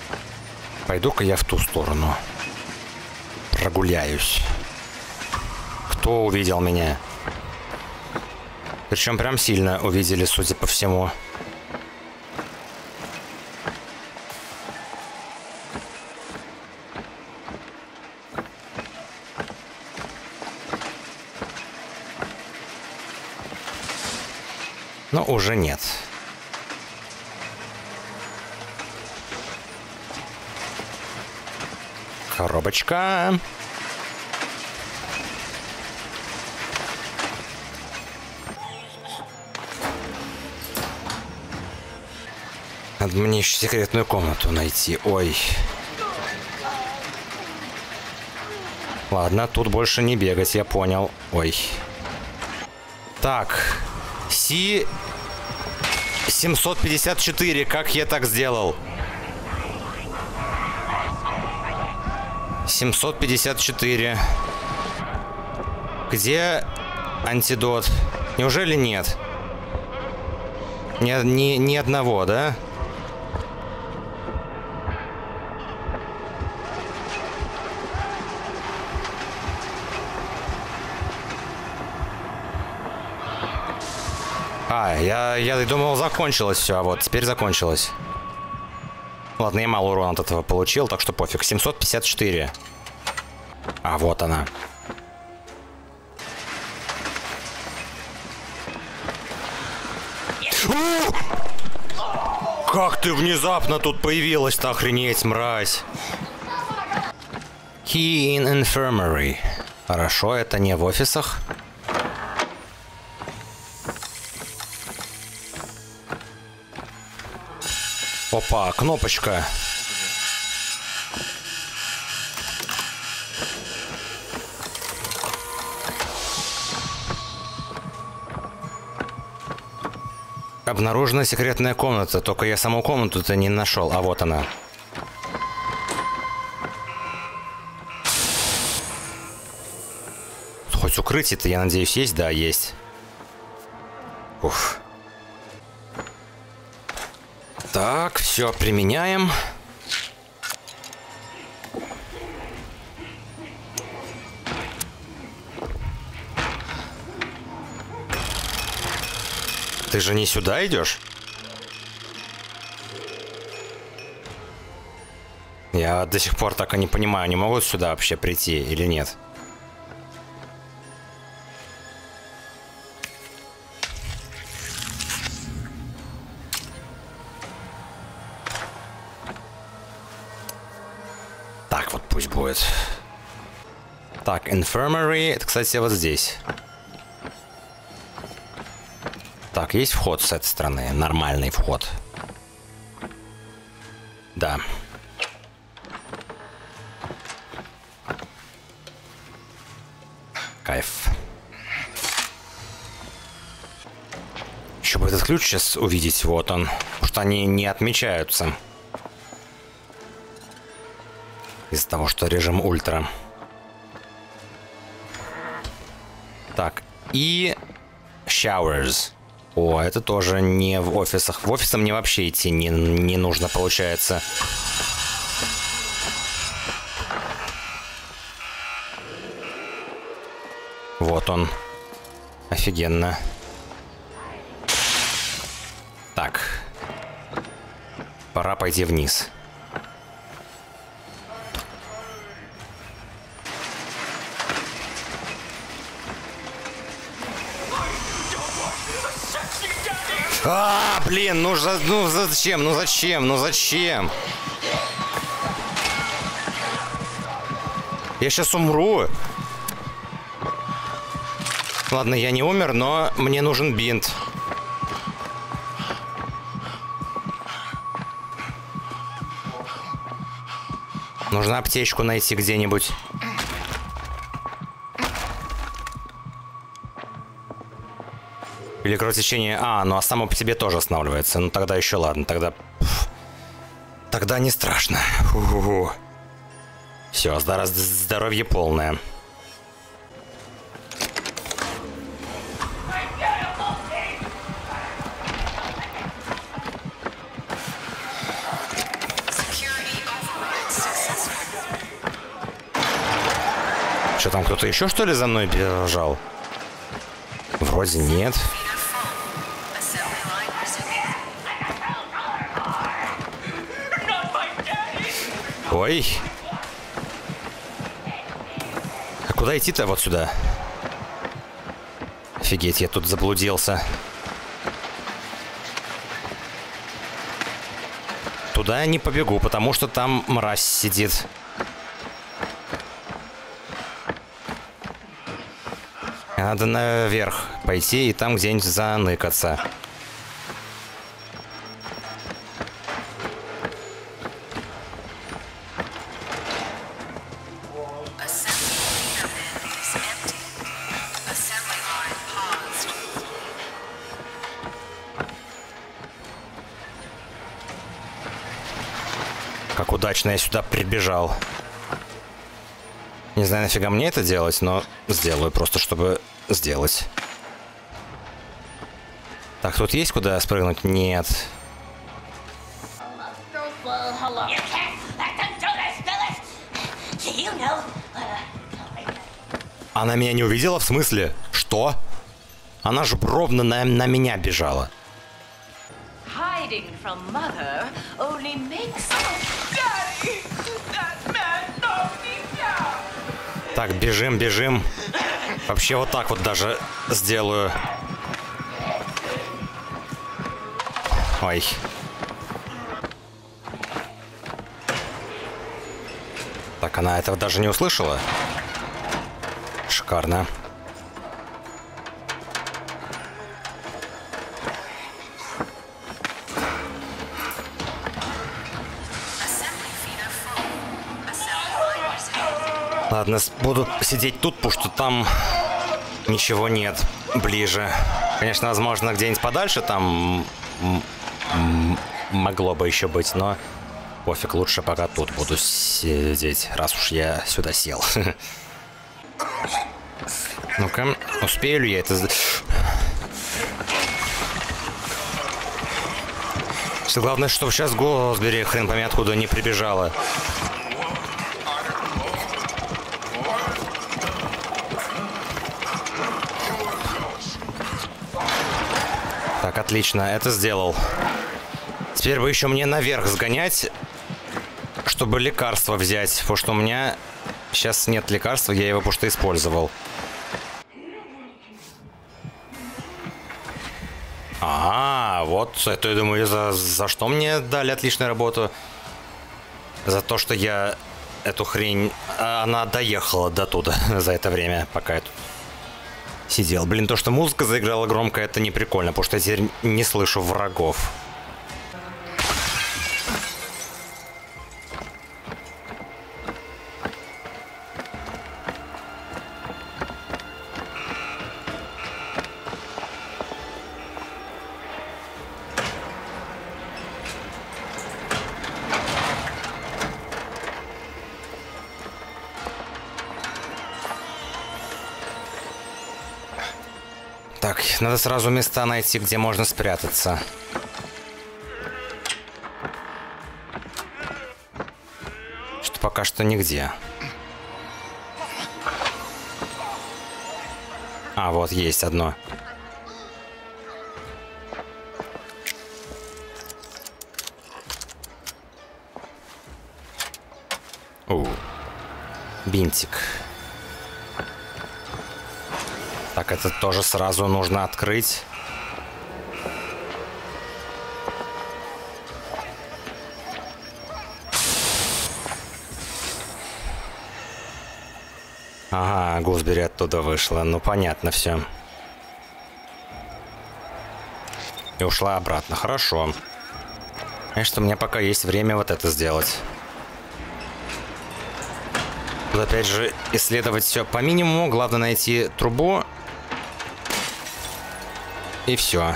Пойду-ка я в ту сторону. Прогуляюсь. О, увидел меня. Причем прям сильно увидели, судя по всему. Но уже нет. Коробочка. Надо мне еще секретную комнату найти. Ой. Ладно, тут больше не бегать, я понял. Ой. Так. Си семьсот пятьдесят четыре. Как я так сделал? семьсот пятьдесят четыре. Где антидот? Неужели нет? Ни, ни, ни одного, да? А, я, я думал, закончилось все, а вот теперь закончилось. Ладно, я мало урона от этого получил, так что пофиг. семьсот пятьдесят четыре. А, вот она. Как ты внезапно тут появилась-то, охренеть, мразь. Key in infirmary. Хорошо, это не в офисах. Опа, кнопочка. Обнаружена секретная комната, только я саму комнату-то не нашел, а вот она. Хоть укрытие-то, я надеюсь, есть? Да, есть. Уф. Так, все, применяем. Ты же не сюда идешь? Я до сих пор так и не понимаю, они могут сюда вообще прийти или нет? Так вот пусть будет. Так, infirmary, это, кстати, вот здесь. Так, есть вход с этой стороны, нормальный вход. Да. Кайф. Еще бы этот ключ сейчас увидеть, вот он. Потому что они не отмечаются. Из-за того, что режим ультра. Так, и showers. О, это тоже не в офисах. В офисы мне вообще идти не, не нужно, получается. Вот он. Офигенно. Так. Пора пойти вниз. А, блин, ну, за, ну зачем, ну зачем, ну зачем? Я сейчас умру. Ладно, я не умер, но мне нужен бинт. Нужно аптечку найти где-нибудь. Или кровотечение... А, ну а само по себе тоже останавливается. Ну тогда еще ладно, тогда... Тогда не страшно. Фу-ху-ху. Все, здоров... здоровье полное. Что там, кто-то еще что ли за мной бежал? Вроде нет. Ой. А куда идти-то вот сюда? Офигеть, я тут заблудился. Туда я не побегу, потому что там мразь сидит. Надо наверх пойти и там где-нибудь заныкаться. Как удачно я сюда прибежал. Не знаю, нафига мне это делать, но сделаю просто, чтобы сделать. Так, тут есть куда спрыгнуть? Нет. Она меня не увидела? В смысле? Что? Она же ровно на, на меня бежала. Так, бежим, бежим. Вообще вот так вот даже сделаю. Ой. Так, она этого даже не услышала. Шикарно. Ладно, буду сидеть тут, потому что там ничего нет ближе. Конечно, возможно, где-нибудь подальше там могло бы еще быть, но пофиг, лучше пока тут буду сидеть, раз уж я сюда сел. Ну-ка, успею ли я это... Все главное, чтобы сейчас Голсбери хрен пойми откуда не прибежала. Так, отлично, это сделал. Теперь бы еще мне наверх сгонять, чтобы лекарство взять, потому что у меня сейчас нет лекарства, я его просто использовал. А, вот это, я думаю, за, за что мне дали отличную работу? За то, что я эту хрень... Она доехала до туда за это время, пока я тут сидел. Блин, то, что музыка заиграла громко, это не прикольно, потому что я теперь не слышу врагов. Так, надо сразу места найти, где можно спрятаться. Что пока что нигде. А, вот есть одно. О, бинтик. Так, это тоже сразу нужно открыть. Ага, Голсбери оттуда вышла. Ну, понятно все. И ушла обратно. Хорошо. Конечно, у меня пока есть время вот это сделать. Тут опять же исследовать все по минимуму. Главное найти трубу. И все.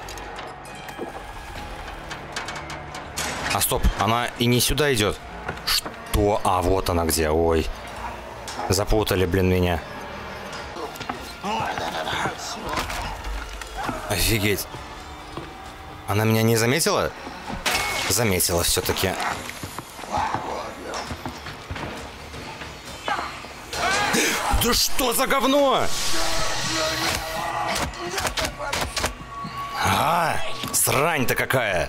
А стоп, она и не сюда идет. Что? А, вот она где. Ой. Запутали, блин, меня. Офигеть. Она меня не заметила? Заметила все-таки. Да что за говно? А, срань-то какая.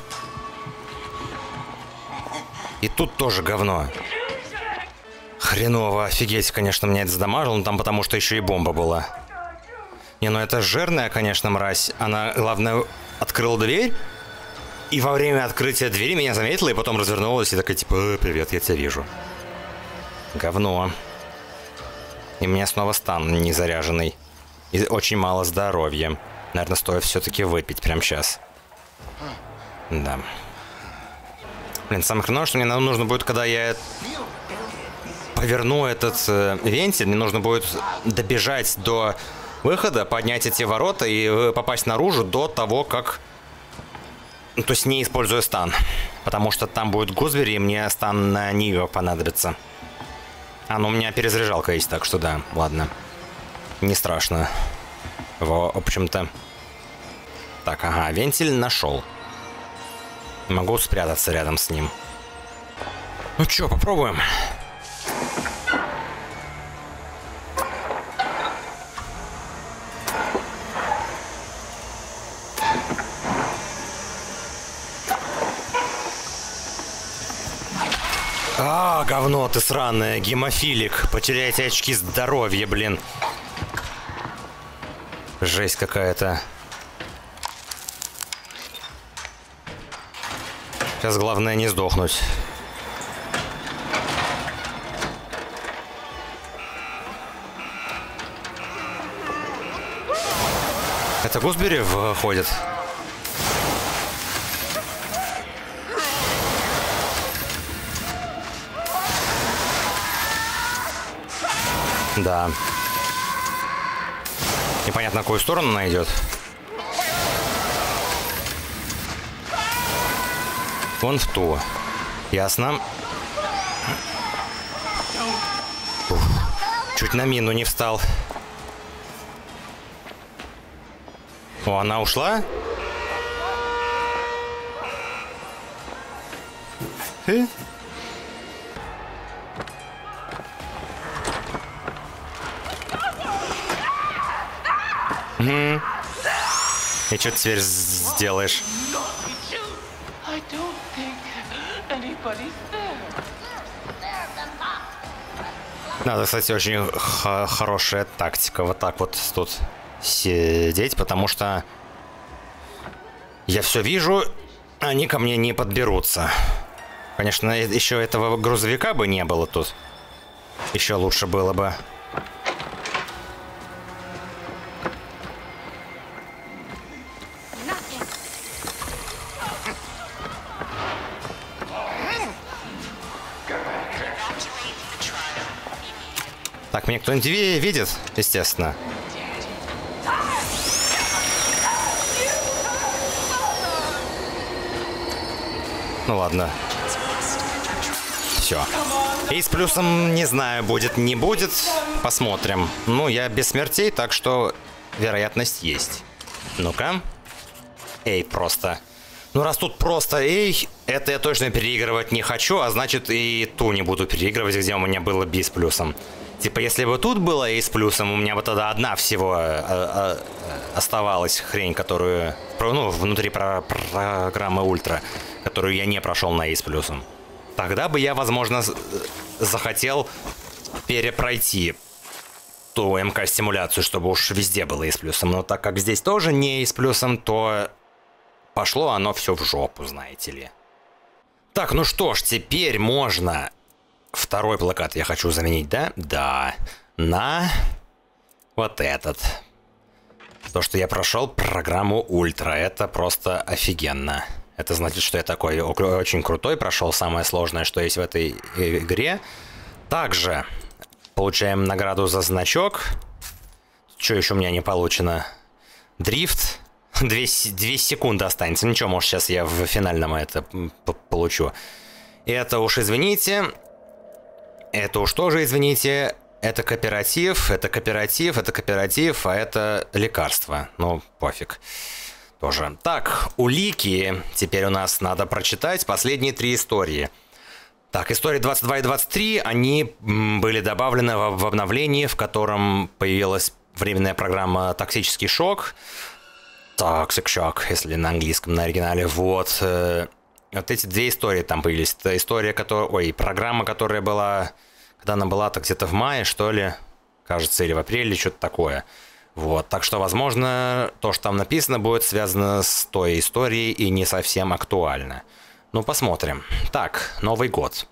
И тут тоже говно. Хреново, офигеть, конечно, меня это задамажило, но там потому что еще и бомба была. Не, ну это жирная, конечно, мразь. Она, главное, открыла дверь. И во время открытия двери меня заметила и потом развернулась и такая, типа, э, привет, я тебя вижу. Говно. И у меня снова стан незаряженный. И очень мало здоровья. Наверное, стоит все-таки выпить прямо сейчас. Да. Блин, самое хреновое, что мне нужно будет, когда я поверну этот э, вентиль, мне нужно будет добежать до выхода, поднять эти ворота и попасть наружу до того, как... Ну, то есть не используя стан. Потому что там будет Гузбери, и мне стан на нее понадобится. А, ну у меня перезаряжалка есть, так что да, ладно. Не страшно. В общем-то. Так, ага, вентиль нашел. Могу спрятаться рядом с ним. Ну чё, попробуем. А, говно ты сраное, гемофилик. Потеряйте очки здоровья, блин. Жесть какая-то. Сейчас главное не сдохнуть. Это Гузбери входит? Да. Непонятно, на какую сторону она идет. Вон в ту. Ясно. Ух. Чуть на мину не встал. О, она ушла? Э? Угу. И что ты теперь сделаешь? Надо, кстати, очень хорошая тактика. Вот так вот тут сидеть, потому что я все вижу, они ко мне не подберутся. Конечно, еще этого грузовика бы не было тут. Еще лучше было бы. Так, меня кто-нибудь видит, естественно. Ну ладно. Все. И с плюсом, не знаю, будет, не будет. Посмотрим. Ну, я без смертей, так что вероятность есть. Ну-ка. Эй, просто. Ну, раз тут просто эй, это я точно переигрывать не хочу, а значит и ту не буду переигрывать, где у меня было би с плюсом. Типа, если бы тут было эй с плюсом, у меня бы тогда одна всего э, э, оставалась хрень, которую... Ну, внутри про программы Ультра, которую я не прошел на эй с плюсом. Тогда бы я, возможно, захотел перепройти ту эм ка-стимуляцию, чтобы уж везде было эй с плюсом. Но так как здесь тоже не эй с плюсом, то пошло оно все в жопу, знаете ли. Так, ну что ж, теперь можно... Второй плакат я хочу заменить, да? Да. На вот этот. То, что я прошел программу Ультра. Это просто офигенно. Это значит, что я такой очень крутой. Прошел самое сложное, что есть в этой игре. Также получаем награду за значок. Что еще у меня не получено? Дрифт. Две, две секунды останется. Ничего, может, сейчас я в финальном это получу. Это уж извините. Это уж тоже, извините, это кооператив, это кооператив, это кооператив, а это лекарство. Ну, пофиг. Тоже. Так, улики. Теперь у нас надо прочитать последние три истории. Так, истории двадцать два и двадцать три, они были добавлены в, в обновлении, в котором появилась временная программа «Токсический шок». Toxic Shock, если на английском, на оригинале. Вот. Вот эти две истории там появились. Это история, которая... Ой, программа, которая была... Когда она была-то где-то в мае, что ли? Кажется, или в апреле, что-то такое. Вот. Так что, возможно, то, что там написано, будет связано с той историей и не совсем актуально. Ну, посмотрим. Так, Новый год.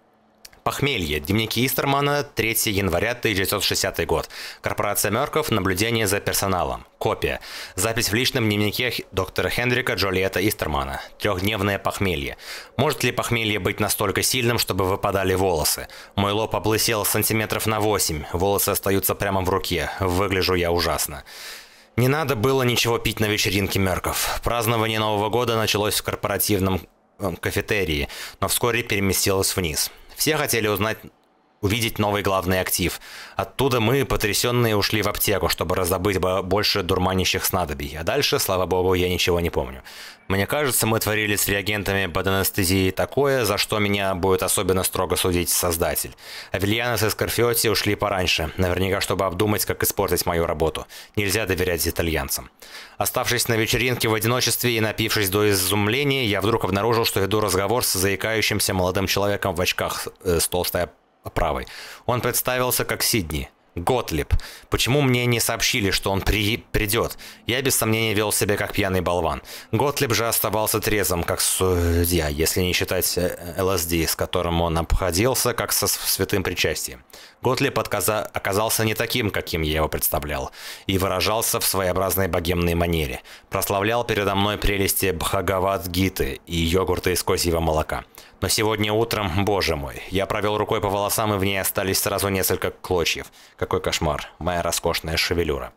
Похмелье. Дневники Истермана. третьего января тысяча девятьсот шестидесятый год. Корпорация Мерков. Наблюдение за персоналом. Копия. Запись в личном дневнике доктора Хендрика Джолиетта Истермана. Трехдневное похмелье. Может ли похмелье быть настолько сильным, чтобы выпадали волосы? Мой лоб облысел сантиметров на восемь. Волосы остаются прямо в руке. Выгляжу я ужасно. Не надо было ничего пить на вечеринке Мерков. Празднование Нового года началось в корпоративном кафетерии, но вскоре переместилось вниз. Все хотели узнать, увидеть новый главный актив. Оттуда мы, потрясенные, ушли в аптеку, чтобы раздобыть больше дурманящих снадобий. А дальше, слава богу, я ничего не помню. Мне кажется, мы творили с реагентами под анестезией такое, за что меня будет особенно строго судить создатель. Авельянос и Скорфиоти ушли пораньше, наверняка, чтобы обдумать, как испортить мою работу. Нельзя доверять итальянцам. Оставшись на вечеринке в одиночестве и напившись до изумления, я вдруг обнаружил, что веду разговор с заикающимся молодым человеком в очках э, с толстой оправой. Он представился как Сидни. Готлиб. Почему мне не сообщили, что он при... придет? Я без сомнения вел себя как пьяный болван. Готлиб же оставался трезвым, как судья, если не считать эл эс ди, с которым он обходился, как со святым причастием. Готлиб отказа... оказался не таким, каким я его представлял, и выражался в своеобразной богемной манере. Прославлял передо мной прелести Бхагавад-гиты и йогурта из козьего молока. Но сегодня утром, боже мой, я провел рукой по волосам, и в ней остались сразу несколько клочьев. Какой кошмар. Моя роскошная шевелюра.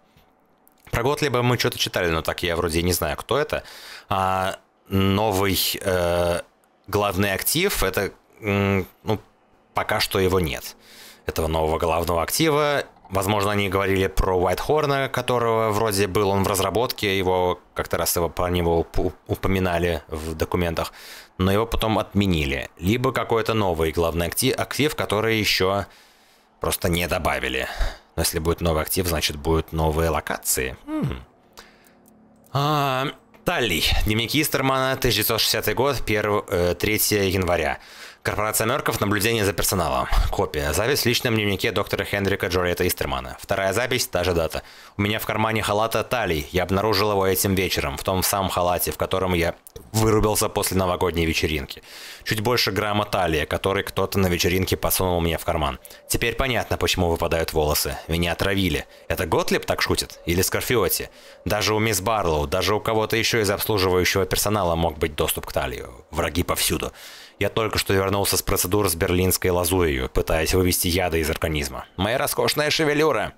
Про Готлиба мы что-то читали, но так я вроде не знаю, кто это. А новый э, главный актив, это, э, ну, пока что его нет. Этого нового главного актива. Возможно, они говорили про Уайтхорна, которого вроде был он в разработке, его как-то раз его, про него упоминали в документах, но его потом отменили. Либо какой-то новый главный актив, актив, который еще просто не добавили. Но если будет новый актив, значит будут новые локации. М-м. А, Талли. Дневники Истермана, тысяча девятьсот шестидесятый год, третьего января. Корпорация Мерков. Наблюдение за персоналом. Копия. Запись в личном дневнике доктора Хендрика Джолиетта Истермана. Вторая запись, та же дата. У меня в кармане халата Талли. Я обнаружил его этим вечером, в том самом халате, в котором я вырубился после новогодней вечеринки. Чуть больше грамма талия, который кто-то на вечеринке подсунул мне в карман. Теперь понятно, почему выпадают волосы. Меня отравили. Это Готлиб так шутит? Или Скорфиоти? Даже у мисс Барлоу, даже у кого-то еще из обслуживающего персонала мог быть доступ к талию. Враги повсюду. Я только что вернулся с процедур с берлинской лазурью, пытаясь вывести яды из организма. Моя роскошная шевелюра.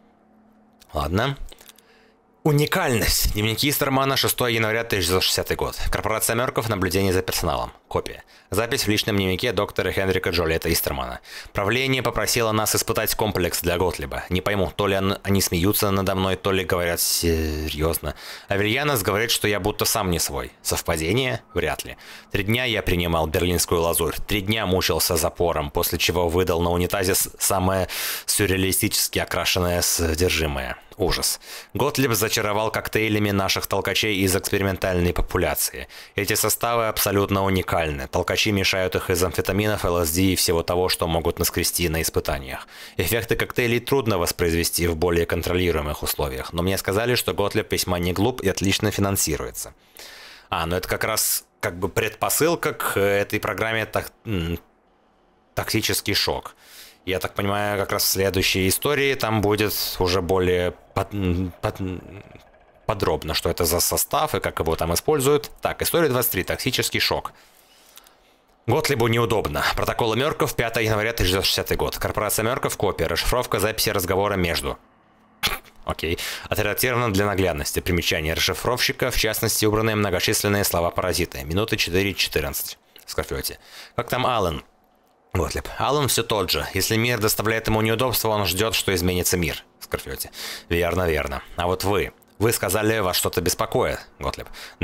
Ладно. Уникальность. Дневники Истермана, шестого января тысяча девятьсот шестидесятый год. Корпорация Мерков. Наблюдение за персоналом. Копия. Запись в личном дневнике доктора Хендрика Джолиетта Истермана. Правление попросило нас испытать комплекс для Готлиба. Не пойму, то ли они смеются надо мной, то ли говорят серьезно. Авельянос говорит, что я будто сам не свой. Совпадение? Вряд ли. Три дня я принимал берлинскую лазурь. Три дня мучился запором, после чего выдал на унитазе самое сюрреалистически окрашенное содержимое. Ужас. Готлиб зачаровал коктейлями наших толкачей из экспериментальной популяции. Эти составы абсолютно уникальны. Толкачи мешают их из амфетаминов, эл эс ди и всего того, что могут наскрести на испытаниях. Эффекты коктейлей трудно воспроизвести в более контролируемых условиях, но мне сказали, что Готлиб весьма не глуп и отлично финансируется. А, ну это как раз как бы предпосылка к этой программе так... «Токсический шок». Я так понимаю, как раз в следующей истории там будет уже более под, под, подробно, что это за состав и как его там используют. Так, история двадцать три. Токсический шок. Готлибу неудобно. Протоколы Мерков. пятого января тысяча девятьсот шестидесятый год. Корпорация Мерков. Копия. Расшифровка записи разговора между. Окей. Отредактировано для наглядности. Примечание расшифровщика. В частности, убраны многочисленные слова-паразиты. Минуты четыре четырнадцать. Скорфиоти. Как там Аллен? Готлиб. Аллен все тот же. Если мир доставляет ему неудобства, он ждет, что изменится мир. Скорфиоти. Верно, верно. А вот вы. Вы сказали, вас что-то беспокоит, Готлиб. Да.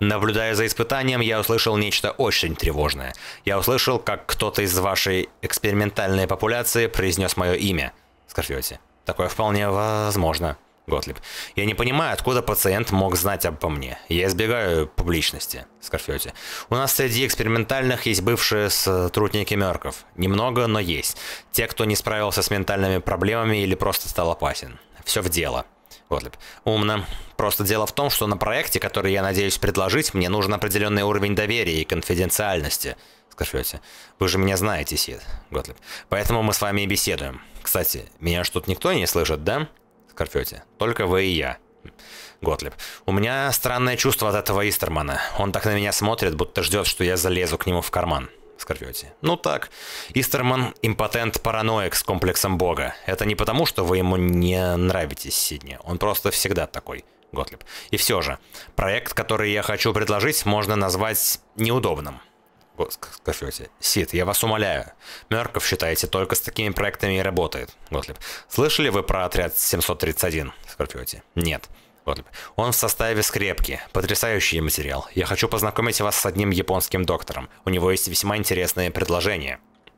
Наблюдая за испытанием, я услышал нечто очень тревожное. Я услышал, как кто-то из вашей экспериментальной популяции произнес мое имя. Скорфьоти. Такое вполне возможно. Готлиб. Я не понимаю, откуда пациент мог знать обо мне. Я избегаю публичности. Скорфьоти. У нас среди экспериментальных есть бывшие сотрудники Мерков. Немного, но есть. Те, кто не справился с ментальными проблемами или просто стал опасен. Все в дело. Готлиб. Умно. Просто дело в том, что на проекте, который я надеюсь предложить, мне нужен определенный уровень доверия и конфиденциальности. Скорфьоти. Вы же меня знаете, Сид. Готлиб. Поэтому мы с вами и беседуем. Кстати, меня ж тут никто не слышит, да? Скорфьоти. Только вы и я. Готлиб. У меня странное чувство от этого Истермана. Он так на меня смотрит, будто ждет, что я залезу к нему в карман. Скорфьоти. Ну так. Истерман импотент-параноик с комплексом бога. Это не потому, что вы ему не нравитесь, Сидни. Он просто всегда такой. Готлиб. И все же, проект, который я хочу предложить, можно назвать неудобным. Скорфьоти. Сид, я вас умоляю. Мерков, считаете, только с такими проектами и работает. Готлиб. Слышали вы про отряд семьсот тридцать один? Скорфьоти. Нет. Готлиб. Он в составе скрепки. Потрясающий материал. Я хочу познакомить вас с одним японским доктором. У него есть весьма интересные предложения.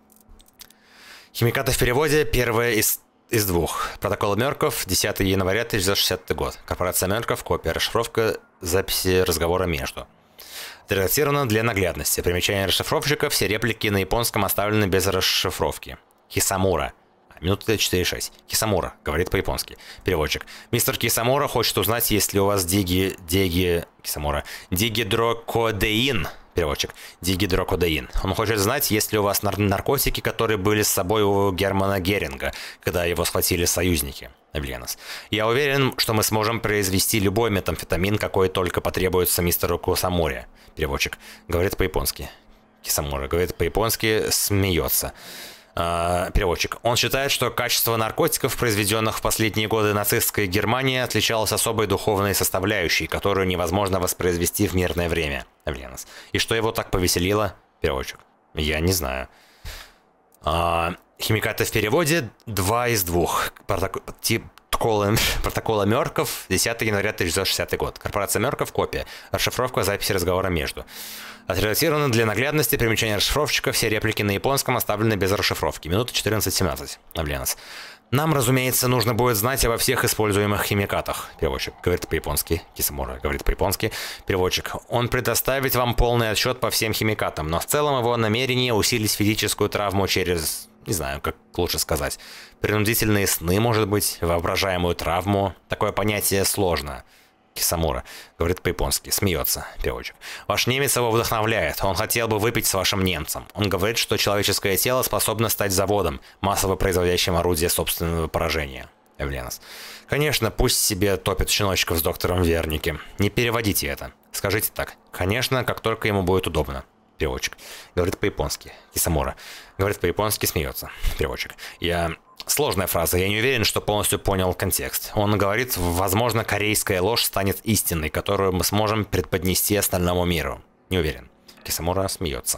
Химикаты в переводе. Первое из, из двух. Протокол Мерков. десятое января тысяча девятьсот шестидесятого года. Корпорация Мерков. Копия. Расшифровка записи разговора между. Редактировано для наглядности. Примечание расшифровщика. Все реплики на японском оставлены без расшифровки. Кисамура. Минута четыре шесть. Кисамура. Говорит по-японски. Переводчик. Мистер Кисамура хочет узнать, есть ли у вас диги... Диги... Кисамура. Дигидрокодеин. Переводчик. Дигидрокодеин. Он хочет знать, есть ли у вас нар наркотики, которые были с собой у Германа Геринга, когда его схватили союзники. Вильянос. Я уверен, что мы сможем произвести любой метамфетамин, какой только потребуется мистеру Кисамуре. Переводчик. Говорит по-японски. Кисамура. Говорит по-японски. Смеется. Uh, переводчик. Он считает, что качество наркотиков, произведенных в последние годы нацистской Германии, отличалось особой духовной составляющей, которую невозможно воспроизвести в мирное время. Вильянос. И что его так повеселило? Переводчик. Я не знаю. Uh, химикаты в переводе. Два из двух. Протоколы, протокола Мерков. десятое января тысяча девятьсот шестидесятого года. Корпорация Мерков. Копия. Расшифровка записи разговора между. Отредактировано для наглядности. Примечание расшифровщика. Все реплики на японском оставлены без расшифровки. Минута четырнадцать семнадцать. Обленос. Нам, разумеется, нужно будет знать обо всех используемых химикатах. Переводчик. Говорит по-японски. Кисамура. Говорит по-японски. Переводчик. Он предоставит вам полный отчет по всем химикатам, но в целом его намерение усилить физическую травму через... Не знаю, как лучше сказать. Принудительные сны, может быть, воображаемую травму. Такое понятие сложно. Кисамура. Говорит по-японски. Смеется. Переводчик. Ваш немец его вдохновляет. Он хотел бы выпить с вашим немцем. Он говорит, что человеческое тело способно стать заводом, массово производящим орудие собственного поражения. Эвленос. Конечно, пусть себе топит щеночков с доктором Верники. Не переводите это. Скажите так. Конечно, как только ему будет удобно. Переводчик. Говорит по-японски. Кисамура. Говорит по-японски, смеется. Переводчик. Я... Сложная фраза, я не уверен, что полностью понял контекст. Он говорит, возможно, корейская ложь станет истиной, которую мы сможем предподнести остальному миру. Не уверен. Кисамура смеется.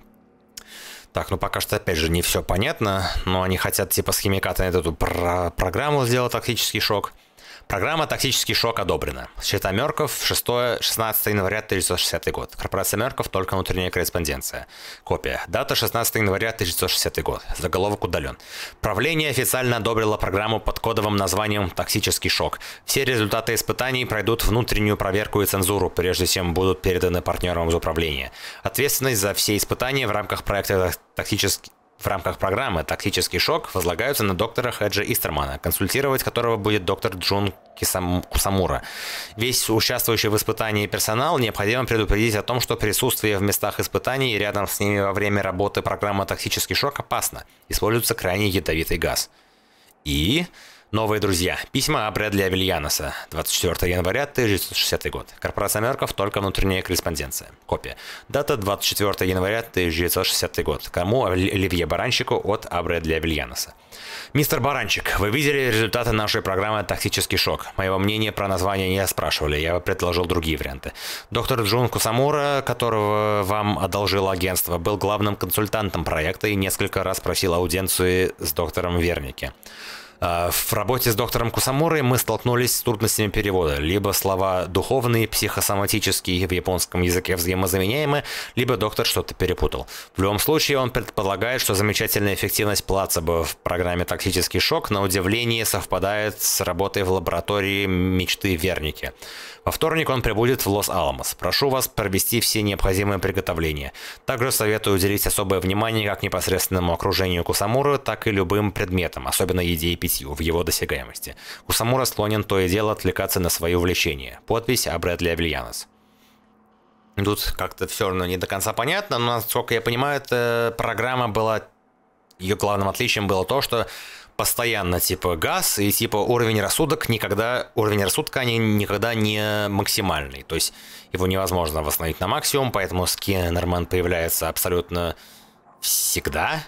Так, ну пока что, опять же, не все понятно, но они хотят, типа, с химикатами эту про программу сделать тактический шок. Программа «Тактический шок» одобрена. Счета Мерков, шестнадцатое января тысяча девятьсот шестидесятого год. Корпорация Мерков, только внутренняя корреспонденция. Копия. Дата шестнадцатое января тысяча девятьсот шестидесятого год. Заголовок удален. Правление официально одобрило программу под кодовым названием «Тактический шок». Все результаты испытаний пройдут внутреннюю проверку и цензуру, прежде чем будут переданы партнерам из управления. Ответственность за все испытания в рамках проекта «Тактический В рамках программы «Тактический шок» возлагаются на доктора Хэджи Истермана, консультировать которого будет доктор Джун Кисам... Кисамура. Весь участвующий в испытании персонал необходимо предупредить о том, что присутствие в местах испытаний и рядом с ними во время работы программы «Тактический шок» опасно. Используется крайне ядовитый газ. И... Новые друзья. Письма о Брэдли Авельяноса. двадцать четвёртое января тысяча девятьсот шестидесятого год. Корпорация Мерков, только внутренняя корреспонденция. Копия. Дата двадцать четвёртое января тысяча девятьсот шестидесятого год. Кому? Оливье Баранчику от А. Брэдли Авельяноса. Мистер Баранчик, вы видели результаты нашей программы «Тактический шок». Моего мнения про название не спрашивали, я предложил другие варианты. Доктор Джун Кисамура, которого вам одолжило агентство, был главным консультантом проекта и несколько раз просил аудиенции с доктором Верники. В работе с доктором Кусамурой мы столкнулись с трудностями перевода. Либо слова «духовный», «психосоматический» в японском языке взаимозаменяемы, либо доктор что-то перепутал. В любом случае, он предполагает, что замечательная эффективность плацебо в программе «Токсический шок» на удивление совпадает с работой в лаборатории мечты Верники. Во вторник он прибудет в Лос-Аламос. Прошу вас провести все необходимые приготовления. Также советую уделить особое внимание как непосредственному окружению Кусамуры, так и любым предметам, особенно еде и питью, в его досягаемости. Кусамура склонен то и дело отвлекаться на свои увлечения. Подпись о Брэдли Авельянос. Тут как-то все равно не до конца понятно, но, насколько я понимаю, эта программа была... Ее главным отличием было то, что постоянно типа газ и типа уровень рассудок никогда уровень рассудка они никогда не максимальный, то есть его невозможно восстановить на максимум, поэтому Скиннерман появляется абсолютно всегда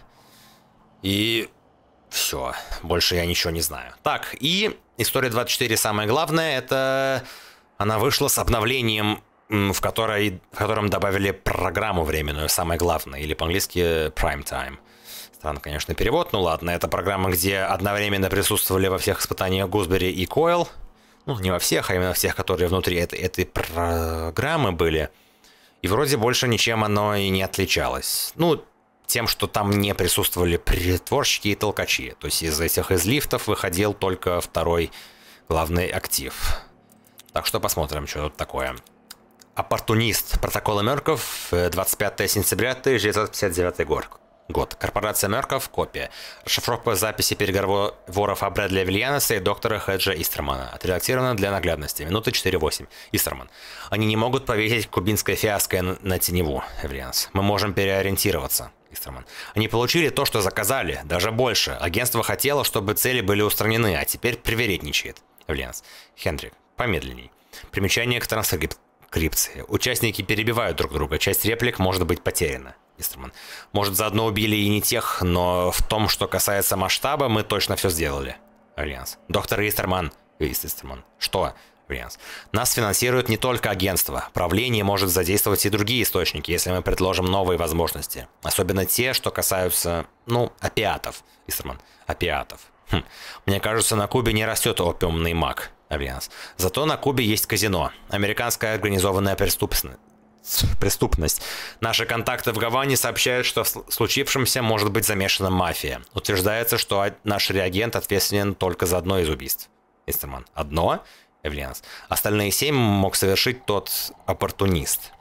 и все, больше я ничего не знаю. Так, и история двадцать четыре самое главное, это она вышла с обновлением, в, которой, в котором добавили программу временную, самое главное, или по-английски Prime Time. Странно, конечно, перевод, ну ладно, это программа, где одновременно присутствовали во всех испытаниях Гусбери и Койл. Ну, не во всех, а именно всех, которые внутри этой, этой программы были. И вроде больше ничем оно и не отличалось. Ну, тем, что там не присутствовали притворщики и толкачи. То есть из этих из лифтов выходил только второй главный актив. Так что посмотрим, что тут такое. Оппортунист. Протоколы Мёрков. двадцать пятое сентября тысяча девятьсот пятьдесят девятый год. Год. Корпорация Мёрков. Копия. Расшифровка записи переговоров о Брэдли Авельяносе и доктора Хеджа Истермана. Отредактировано для наглядности. Минуты четыре восемь. Истерман. Они не могут повесить кубинское фиаско на теневу. Авельянос. Мы можем переориентироваться. Истерман. Они получили то, что заказали. Даже больше. Агентство хотело, чтобы цели были устранены, а теперь привередничает. Авельянос. Хендрик. Помедленней. Примечание к транскрипции. Участники перебивают друг друга. Часть реплик может быть потеряна. Истерман. Может, заодно убили и не тех, но в том, что касается масштаба, мы точно все сделали. Альянс. Доктор Истерман. Истерман. Что? Альянс. Нас финансирует не только агентство. Правление может задействовать и другие источники, если мы предложим новые возможности. Особенно те, что касаются, ну, опиатов. Истерман. Опиатов. Хм. Мне кажется, на Кубе не растет опиумный маг. Альянс. Зато на Кубе есть казино. Американская организованная преступность. Преступность. Наши контакты в Гаване сообщают, что в случившемся может быть замешана мафия. Утверждается, что наш реагент ответственен только за одно из убийств. Истерман. Одно? Эвлианс. Остальные семь мог совершить тот оппортунист.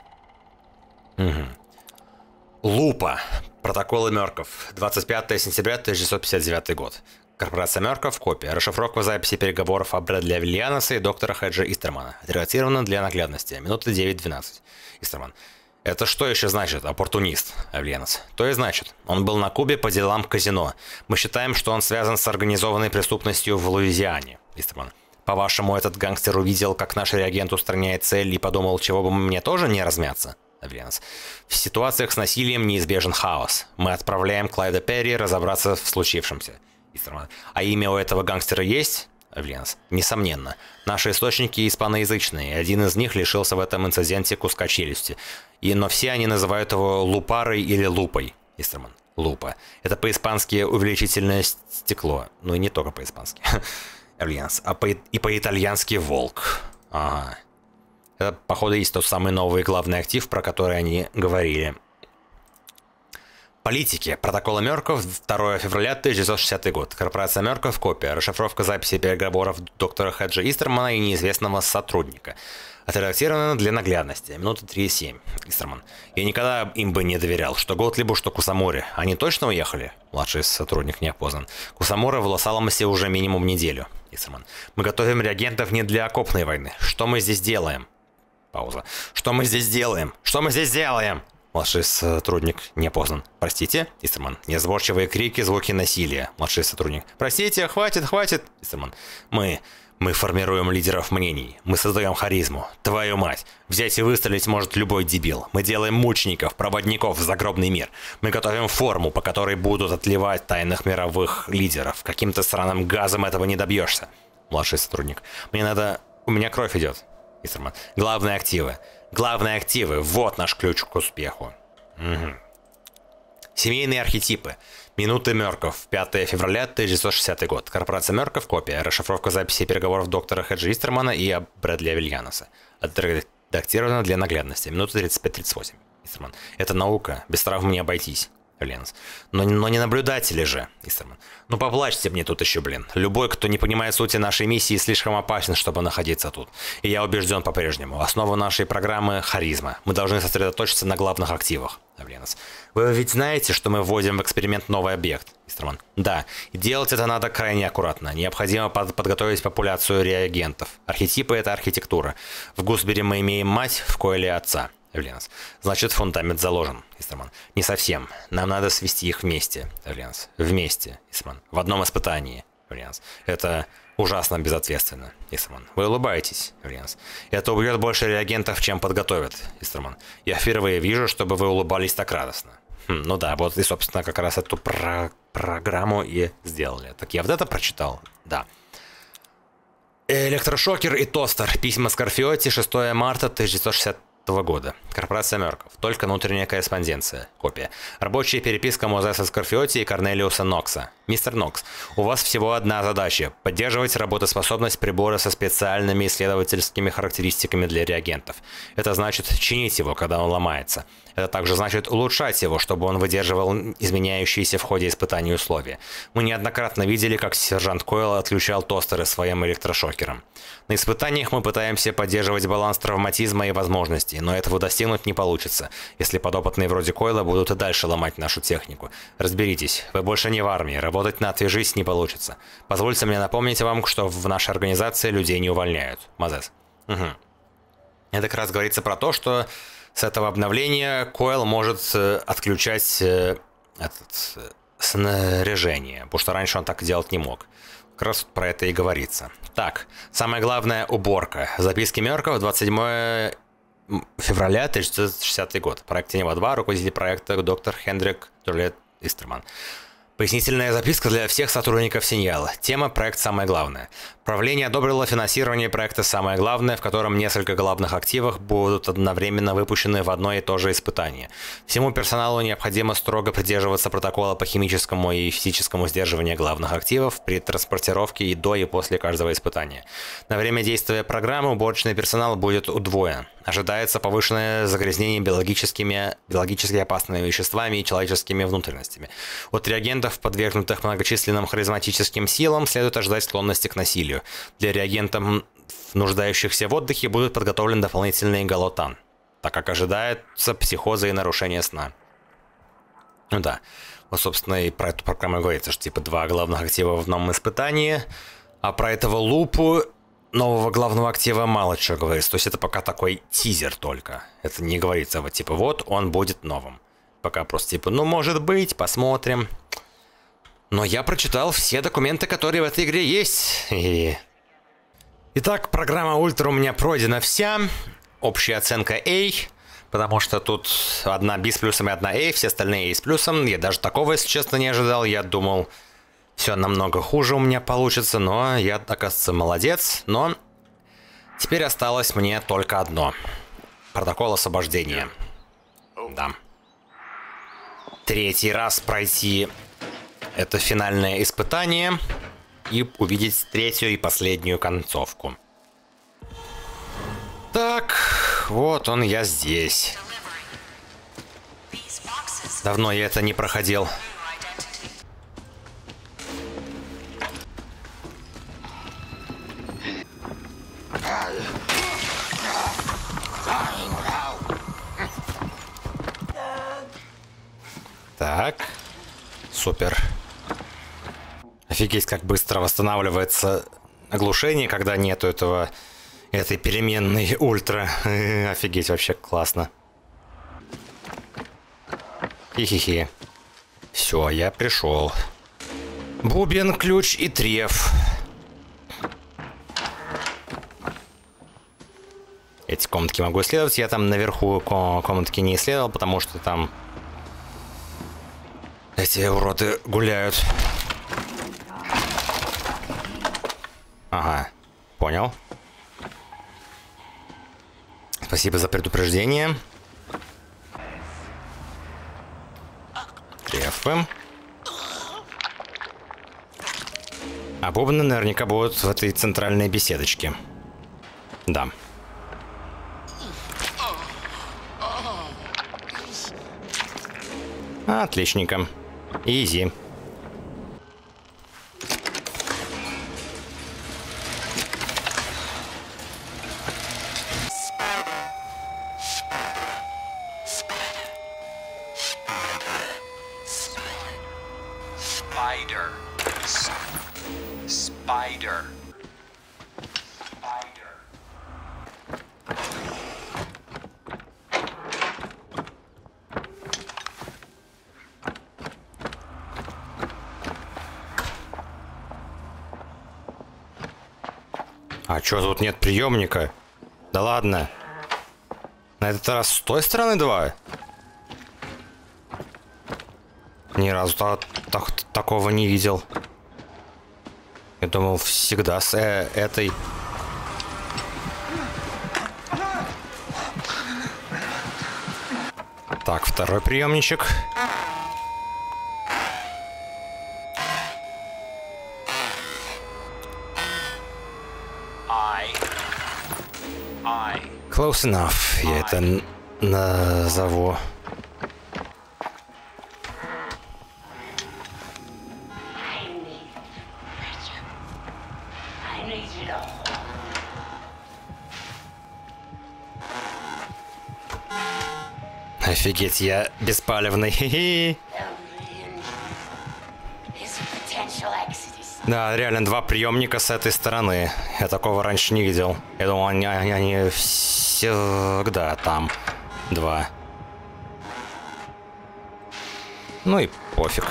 Угу. Лупа. Протоколы Мёрков. двадцать пятое сентября тысяча девятьсот пятьдесят девятый год. Корпорация Мёрков. Копия. Расшифровка записи переговоров о Брэдли Авельяносе и доктора Хеджа Истермана. Отредактировано для наглядности. Минуты девять двенадцать. Истерман. Это что еще значит, оппортунист, Авельянос? То и значит. Он был на Кубе по делам казино. Мы считаем, что он связан с организованной преступностью в Луизиане. Истерман. По-вашему, этот гангстер увидел, как наш реагент устраняет цель и подумал, чего бы мне тоже не размяться? Авельянос. В ситуациях с насилием неизбежен хаос. Мы отправляем Клайда Перри разобраться в случившемся. Истерман. А имя у этого гангстера есть? Авельянос. Несомненно. Наши источники испаноязычные. Один из них лишился в этом инциденте куска челюсти. И, но все они называют его лупарой или лупой. Истерман. Лупа. Это по-испански увеличительное стекло. Ну и не только по-испански. Авельянос. А по- и по-итальянски волк. Ага. Это, походу, есть тот самый новый главный актив, про который они говорили. Политики. Протоколы Мёрков. второе февраля тысяча девятьсот шестидесятый год. Корпорация Мёрков. Копия. Расшифровка записи переговоров доктора Хеджа Истермана и неизвестного сотрудника. Отредактировано для наглядности. Минуты три семь. Истерман. Я никогда им бы не доверял. Что Готлибу, что Кусамуре. Они точно уехали? Младший сотрудник не опознан. Кусамура в Лос-Аламосе уже минимум неделю. Истерман. Мы готовим реагентов не для окопной войны. Что мы здесь делаем? Пауза. Что мы здесь делаем? Что мы здесь делаем? Младший сотрудник не опознан. Простите, Истерман. Несборчивые крики, звуки насилия. Младший сотрудник. Простите, хватит, хватит. Истерман. Мы... Мы формируем лидеров мнений. Мы создаем харизму. Твою мать. Взять и выстрелить может любой дебил. Мы делаем мучеников, проводников в загробный мир. Мы готовим форму, по которой будут отливать тайных мировых лидеров. Каким-то странным газом этого не добьешься. Младший сотрудник. Мне надо... У меня кровь идет. Истерман. Главные активы. Главные активы. Вот наш ключ к успеху. Угу. Семейные архетипы. Минуты Мёрков. пятое февраля тысяча девятьсот шестидесятый год. Корпорация Мёрков. Копия. Расшифровка записей переговоров доктора Хеджи Истермана и Брэдли Авельяноса. Отредактировано для наглядности. Минута тридцать пять тридцать восемь. Истерман. Это наука. Без травм не обойтись. Но, но не наблюдатели же, Истерман. Ну поплачьте мне тут еще, блин. Любой, кто не понимает сути нашей миссии, слишком опасен, чтобы находиться тут. И я убежден по-прежнему. Основа нашей программы — харизма. Мы должны сосредоточиться на главных активах. Вы ведь знаете, что мы вводим в эксперимент новый объект, Истерман? Да. И делать это надо крайне аккуратно. Необходимо под подготовить популяцию реагентов. Архетипы — это архитектура. В Гусбери мы имеем мать, в Койле — отца. Эвленс. Значит, фундамент заложен, Истерман. Не совсем. Нам надо свести их вместе, Эвленс. Вместе, Истерман. В одном испытании, Эвленс. Это ужасно безответственно, Истерман. Вы улыбаетесь, Эвленс. Это убьет больше реагентов, чем подготовят, Истерман. Я впервые вижу, чтобы вы улыбались так радостно. Хм, ну да, вот и, собственно, как раз эту про программу и сделали. Так я вот это прочитал? Да. Электрошокер и тостер. Письма Скорфиотти, шестое марта тысяча девятьсот шестидесятого года. Корпорация Мёрков. Только внутренняя корреспонденция. Копия. Рабочая переписка Мозеса Скорфиотти и Корнелиуса Нокса. Мистер Нокс, у вас всего одна задача – поддерживать работоспособность прибора со специальными исследовательскими характеристиками для реагентов. Это значит чинить его, когда он ломается. Это также значит улучшать его, чтобы он выдерживал изменяющиеся в ходе испытаний условия. Мы неоднократно видели, как сержант Койл отключал тостеры своим электрошокером. На испытаниях мы пытаемся поддерживать баланс травматизма и возможностей, но этого достигнуть не получится, если подопытные вроде Койла будут и дальше ломать нашу технику. Разберитесь, вы больше не в армии, работать на «отвяжись» не получится. Позвольте мне напомнить вам, что в нашей организации людей не увольняют. Мозес. Угу. Это как раз говорится про то, что с этого обновления Койл может э, отключать э, этот, э, снаряжение, потому что раньше он так делать не мог. Как раз про это и говорится. Так, самая главная уборка. Записки Мёрков, двадцать седьмое февраля тысяча девятьсот шестидесятый год. Проект Тенева два, руководитель проекта доктор Хендрик Джулиет Истерман. Пояснительная записка для всех сотрудников Синьяла. Тема «Проект самое главное». Правление одобрило финансирование проекта «Самое главное», в котором несколько главных активов будут одновременно выпущены в одно и то же испытание. Всему персоналу необходимо строго придерживаться протокола по химическому и физическому сдерживанию главных активов при транспортировке и до и после каждого испытания. На время действия программы уборочный персонал будет удвоен. Ожидается повышенное загрязнение биологическими, биологически опасными веществами и человеческими внутренностями. От реагентов, подвергнутых многочисленным харизматическим силам, следует ожидать склонности к насилию. Для реагентов, нуждающихся в отдыхе, будет подготовлен дополнительный галотан, так как ожидаются психозы и нарушения сна. Ну да, вот, собственно, и про эту программу говорится, что типа два главных актива в одном испытании, а про этого лупу нового главного актива мало чего говорится. То есть это пока такой тизер только. Это не говорится вот типа вот он будет новым. Пока просто типа ну может быть, посмотрим. Но я прочитал все документы, которые в этой игре есть. И... Итак, программа Ультра у меня пройдена вся. Общая оценка A. Потому что тут одна B с плюсом и одна A. Все остальные A с плюсом. Я даже такого, если честно, не ожидал. Я думал, все намного хуже у меня получится. Но я, оказывается, молодец. Но теперь осталось мне только одно. Протокол освобождения. Да. Третий раз пройти... Это финальное испытание и увидеть третью и последнюю концовку. Так, вот он, я здесь. Давно я это не проходил. Так, супер. Офигеть, как быстро восстанавливается оглушение, когда нету этого, этой переменной ультра. Офигеть, вообще классно. Хи-хи-хи. Все, я пришел. Бубен, ключ и треф. Эти комнатки могу исследовать. Я там наверху комнатки не исследовал, потому что там эти уроды гуляют. Ага, понял. Спасибо за предупреждение. Трефы. А бубны наверняка будут в этой центральной беседочке. Да. Отличненько. Изи. Spider. Spider. А чё, тут нет приемника? Да ладно. На этот раз с той стороны два? Ни разу та так, такого не видел. Я думал, всегда с э, этой. Так, второй приемничек. Close enough, я это назову. Офигеть, я беспалевный. Хи-хи. Да, реально два приемника с этой стороны. Я такого раньше не видел. Я думал, они, они, они всегда там. Два. Ну и пофиг.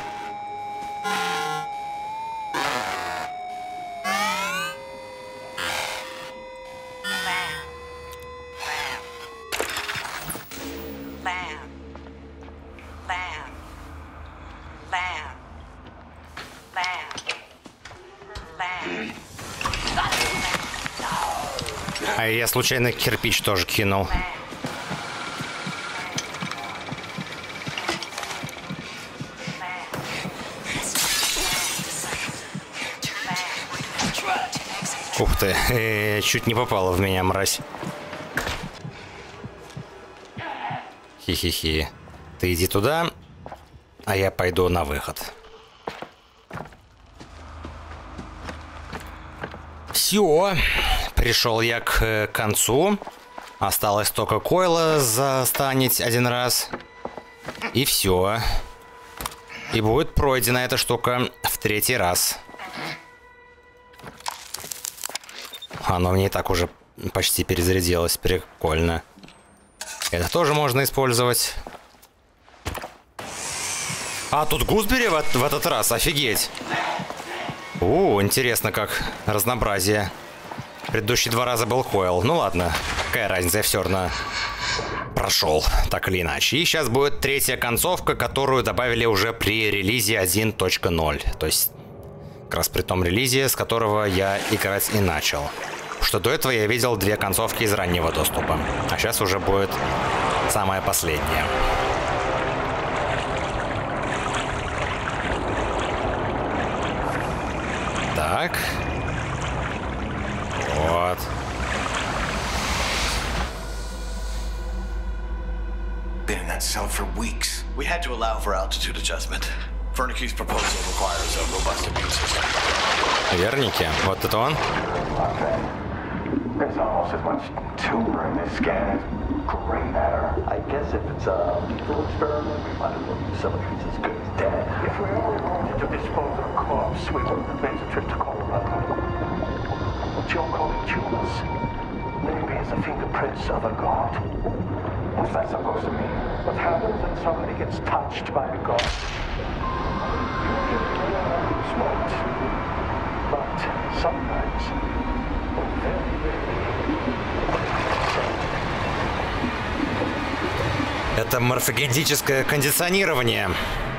А я случайно кирпич тоже кинул. Ух ты, э, чуть не попала в меня, мразь. Хи-хи-хи. Ты иди туда, а я пойду на выход. Все. Пришел я к концу. Осталось только Койла застанить один раз. И все. И будет пройдена эта штука в третий раз. Оно мне и так уже почти перезарядилось. Прикольно. Это тоже можно использовать. А, тут гусбери в, в этот раз. Офигеть. О, интересно, как разнообразие. Предыдущие два раза был Койл. Ну ладно, какая разница, я все равно прошел, так или иначе. И сейчас будет третья концовка, которую добавили уже при релизе один точка ноль. То есть, как раз при том релизе, с которого я играть и начал. Что до этого я видел две концовки из раннего доступа. А сейчас уже будет самая последняя. Так. Вот. Been in that cell for weeks. We had to allow for altitude adjustment. Wernicke's proposal requires a robust immune system. Верники, вот это он. There's almost as much tumor in this scan as gray matter. I guess if it's a lethal experiment, we might as well use somebody who's as good as dead. If we only wanted to dispose of a corpse, we would have made a trip to Colorado. What you're calling tumors, maybe it's the fingerprints of a god. What's that supposed to mean? What happens when somebody gets touched by a god? Usually they are smoked. But sometimes, or very rarely, это морфогенетическое кондиционирование.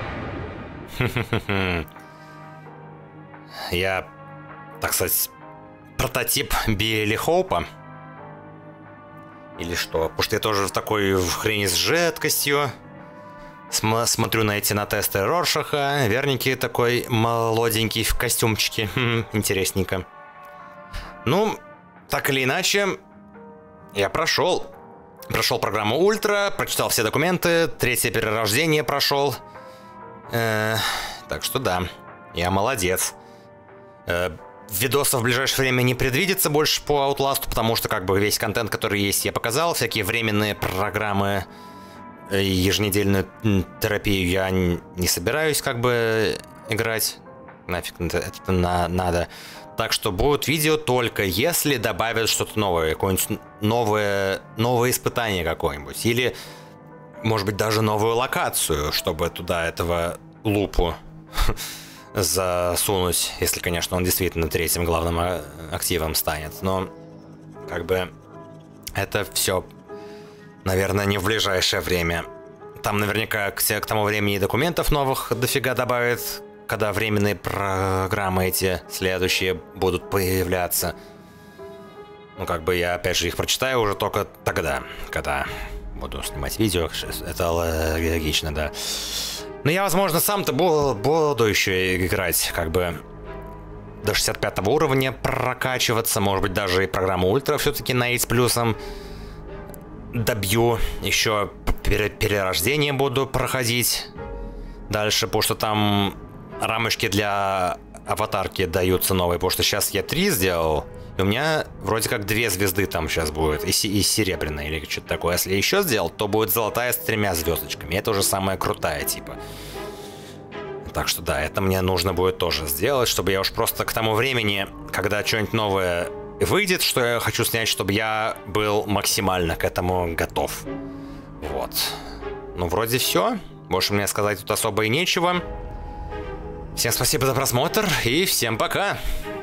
Я, так сказать, прототип Билли Хоупа. Или что? Потому что я тоже в такой в хрени с жидкостью. См смотрю на эти на тесты Роршаха. Верненький такой молоденький в костюмчике. Хм, интересненько. Ну, так или иначе, я прошел. Прошел программу Ультра, прочитал все документы, третье перерождение прошел. Э, так что да, я молодец. Э, видосов в ближайшее время не предвидится больше по Outlast, потому что как бы весь контент, который есть, я показал. Всякие временные программы, еженедельную терапию я не собираюсь как бы играть. Нафиг это на надо. Так что будут видео только если добавят что-то новое, какое-нибудь новое, новое испытание какое-нибудь. Или, может быть, даже новую локацию, чтобы туда этого лупу засунуть. Если, конечно, он действительно третьим главным активом станет. Но, как бы, это все, наверное, не в ближайшее время. Там наверняка к, к тому времени документов новых дофига добавят, когда временные программы эти следующие будут появляться. Ну, как бы я, опять же, их прочитаю уже только тогда, когда буду снимать видео. Это логично, да. Но я, возможно, сам-то буду, буду еще играть, как бы, до шестьдесят пятого уровня прокачиваться. Может быть, даже и программу Ультра все-таки на эйт с плюсом добью. Еще перерождение буду проходить дальше, потому что там рамочки для аватарки даются новые, потому что сейчас я три сделал, и у меня вроде как две звезды там сейчас будет, и, и серебряная или что-то такое. Если еще сделал, то будет золотая с тремя звездочками. Это уже самая крутая типа. Так что да, это мне нужно будет тоже сделать, чтобы я уж просто к тому времени, когда что-нибудь новое выйдет, что я хочу снять, чтобы я был максимально к этому готов. Вот. Ну, вроде все. Больше мне сказать тут особо и нечего. Всем спасибо за просмотр и всем пока!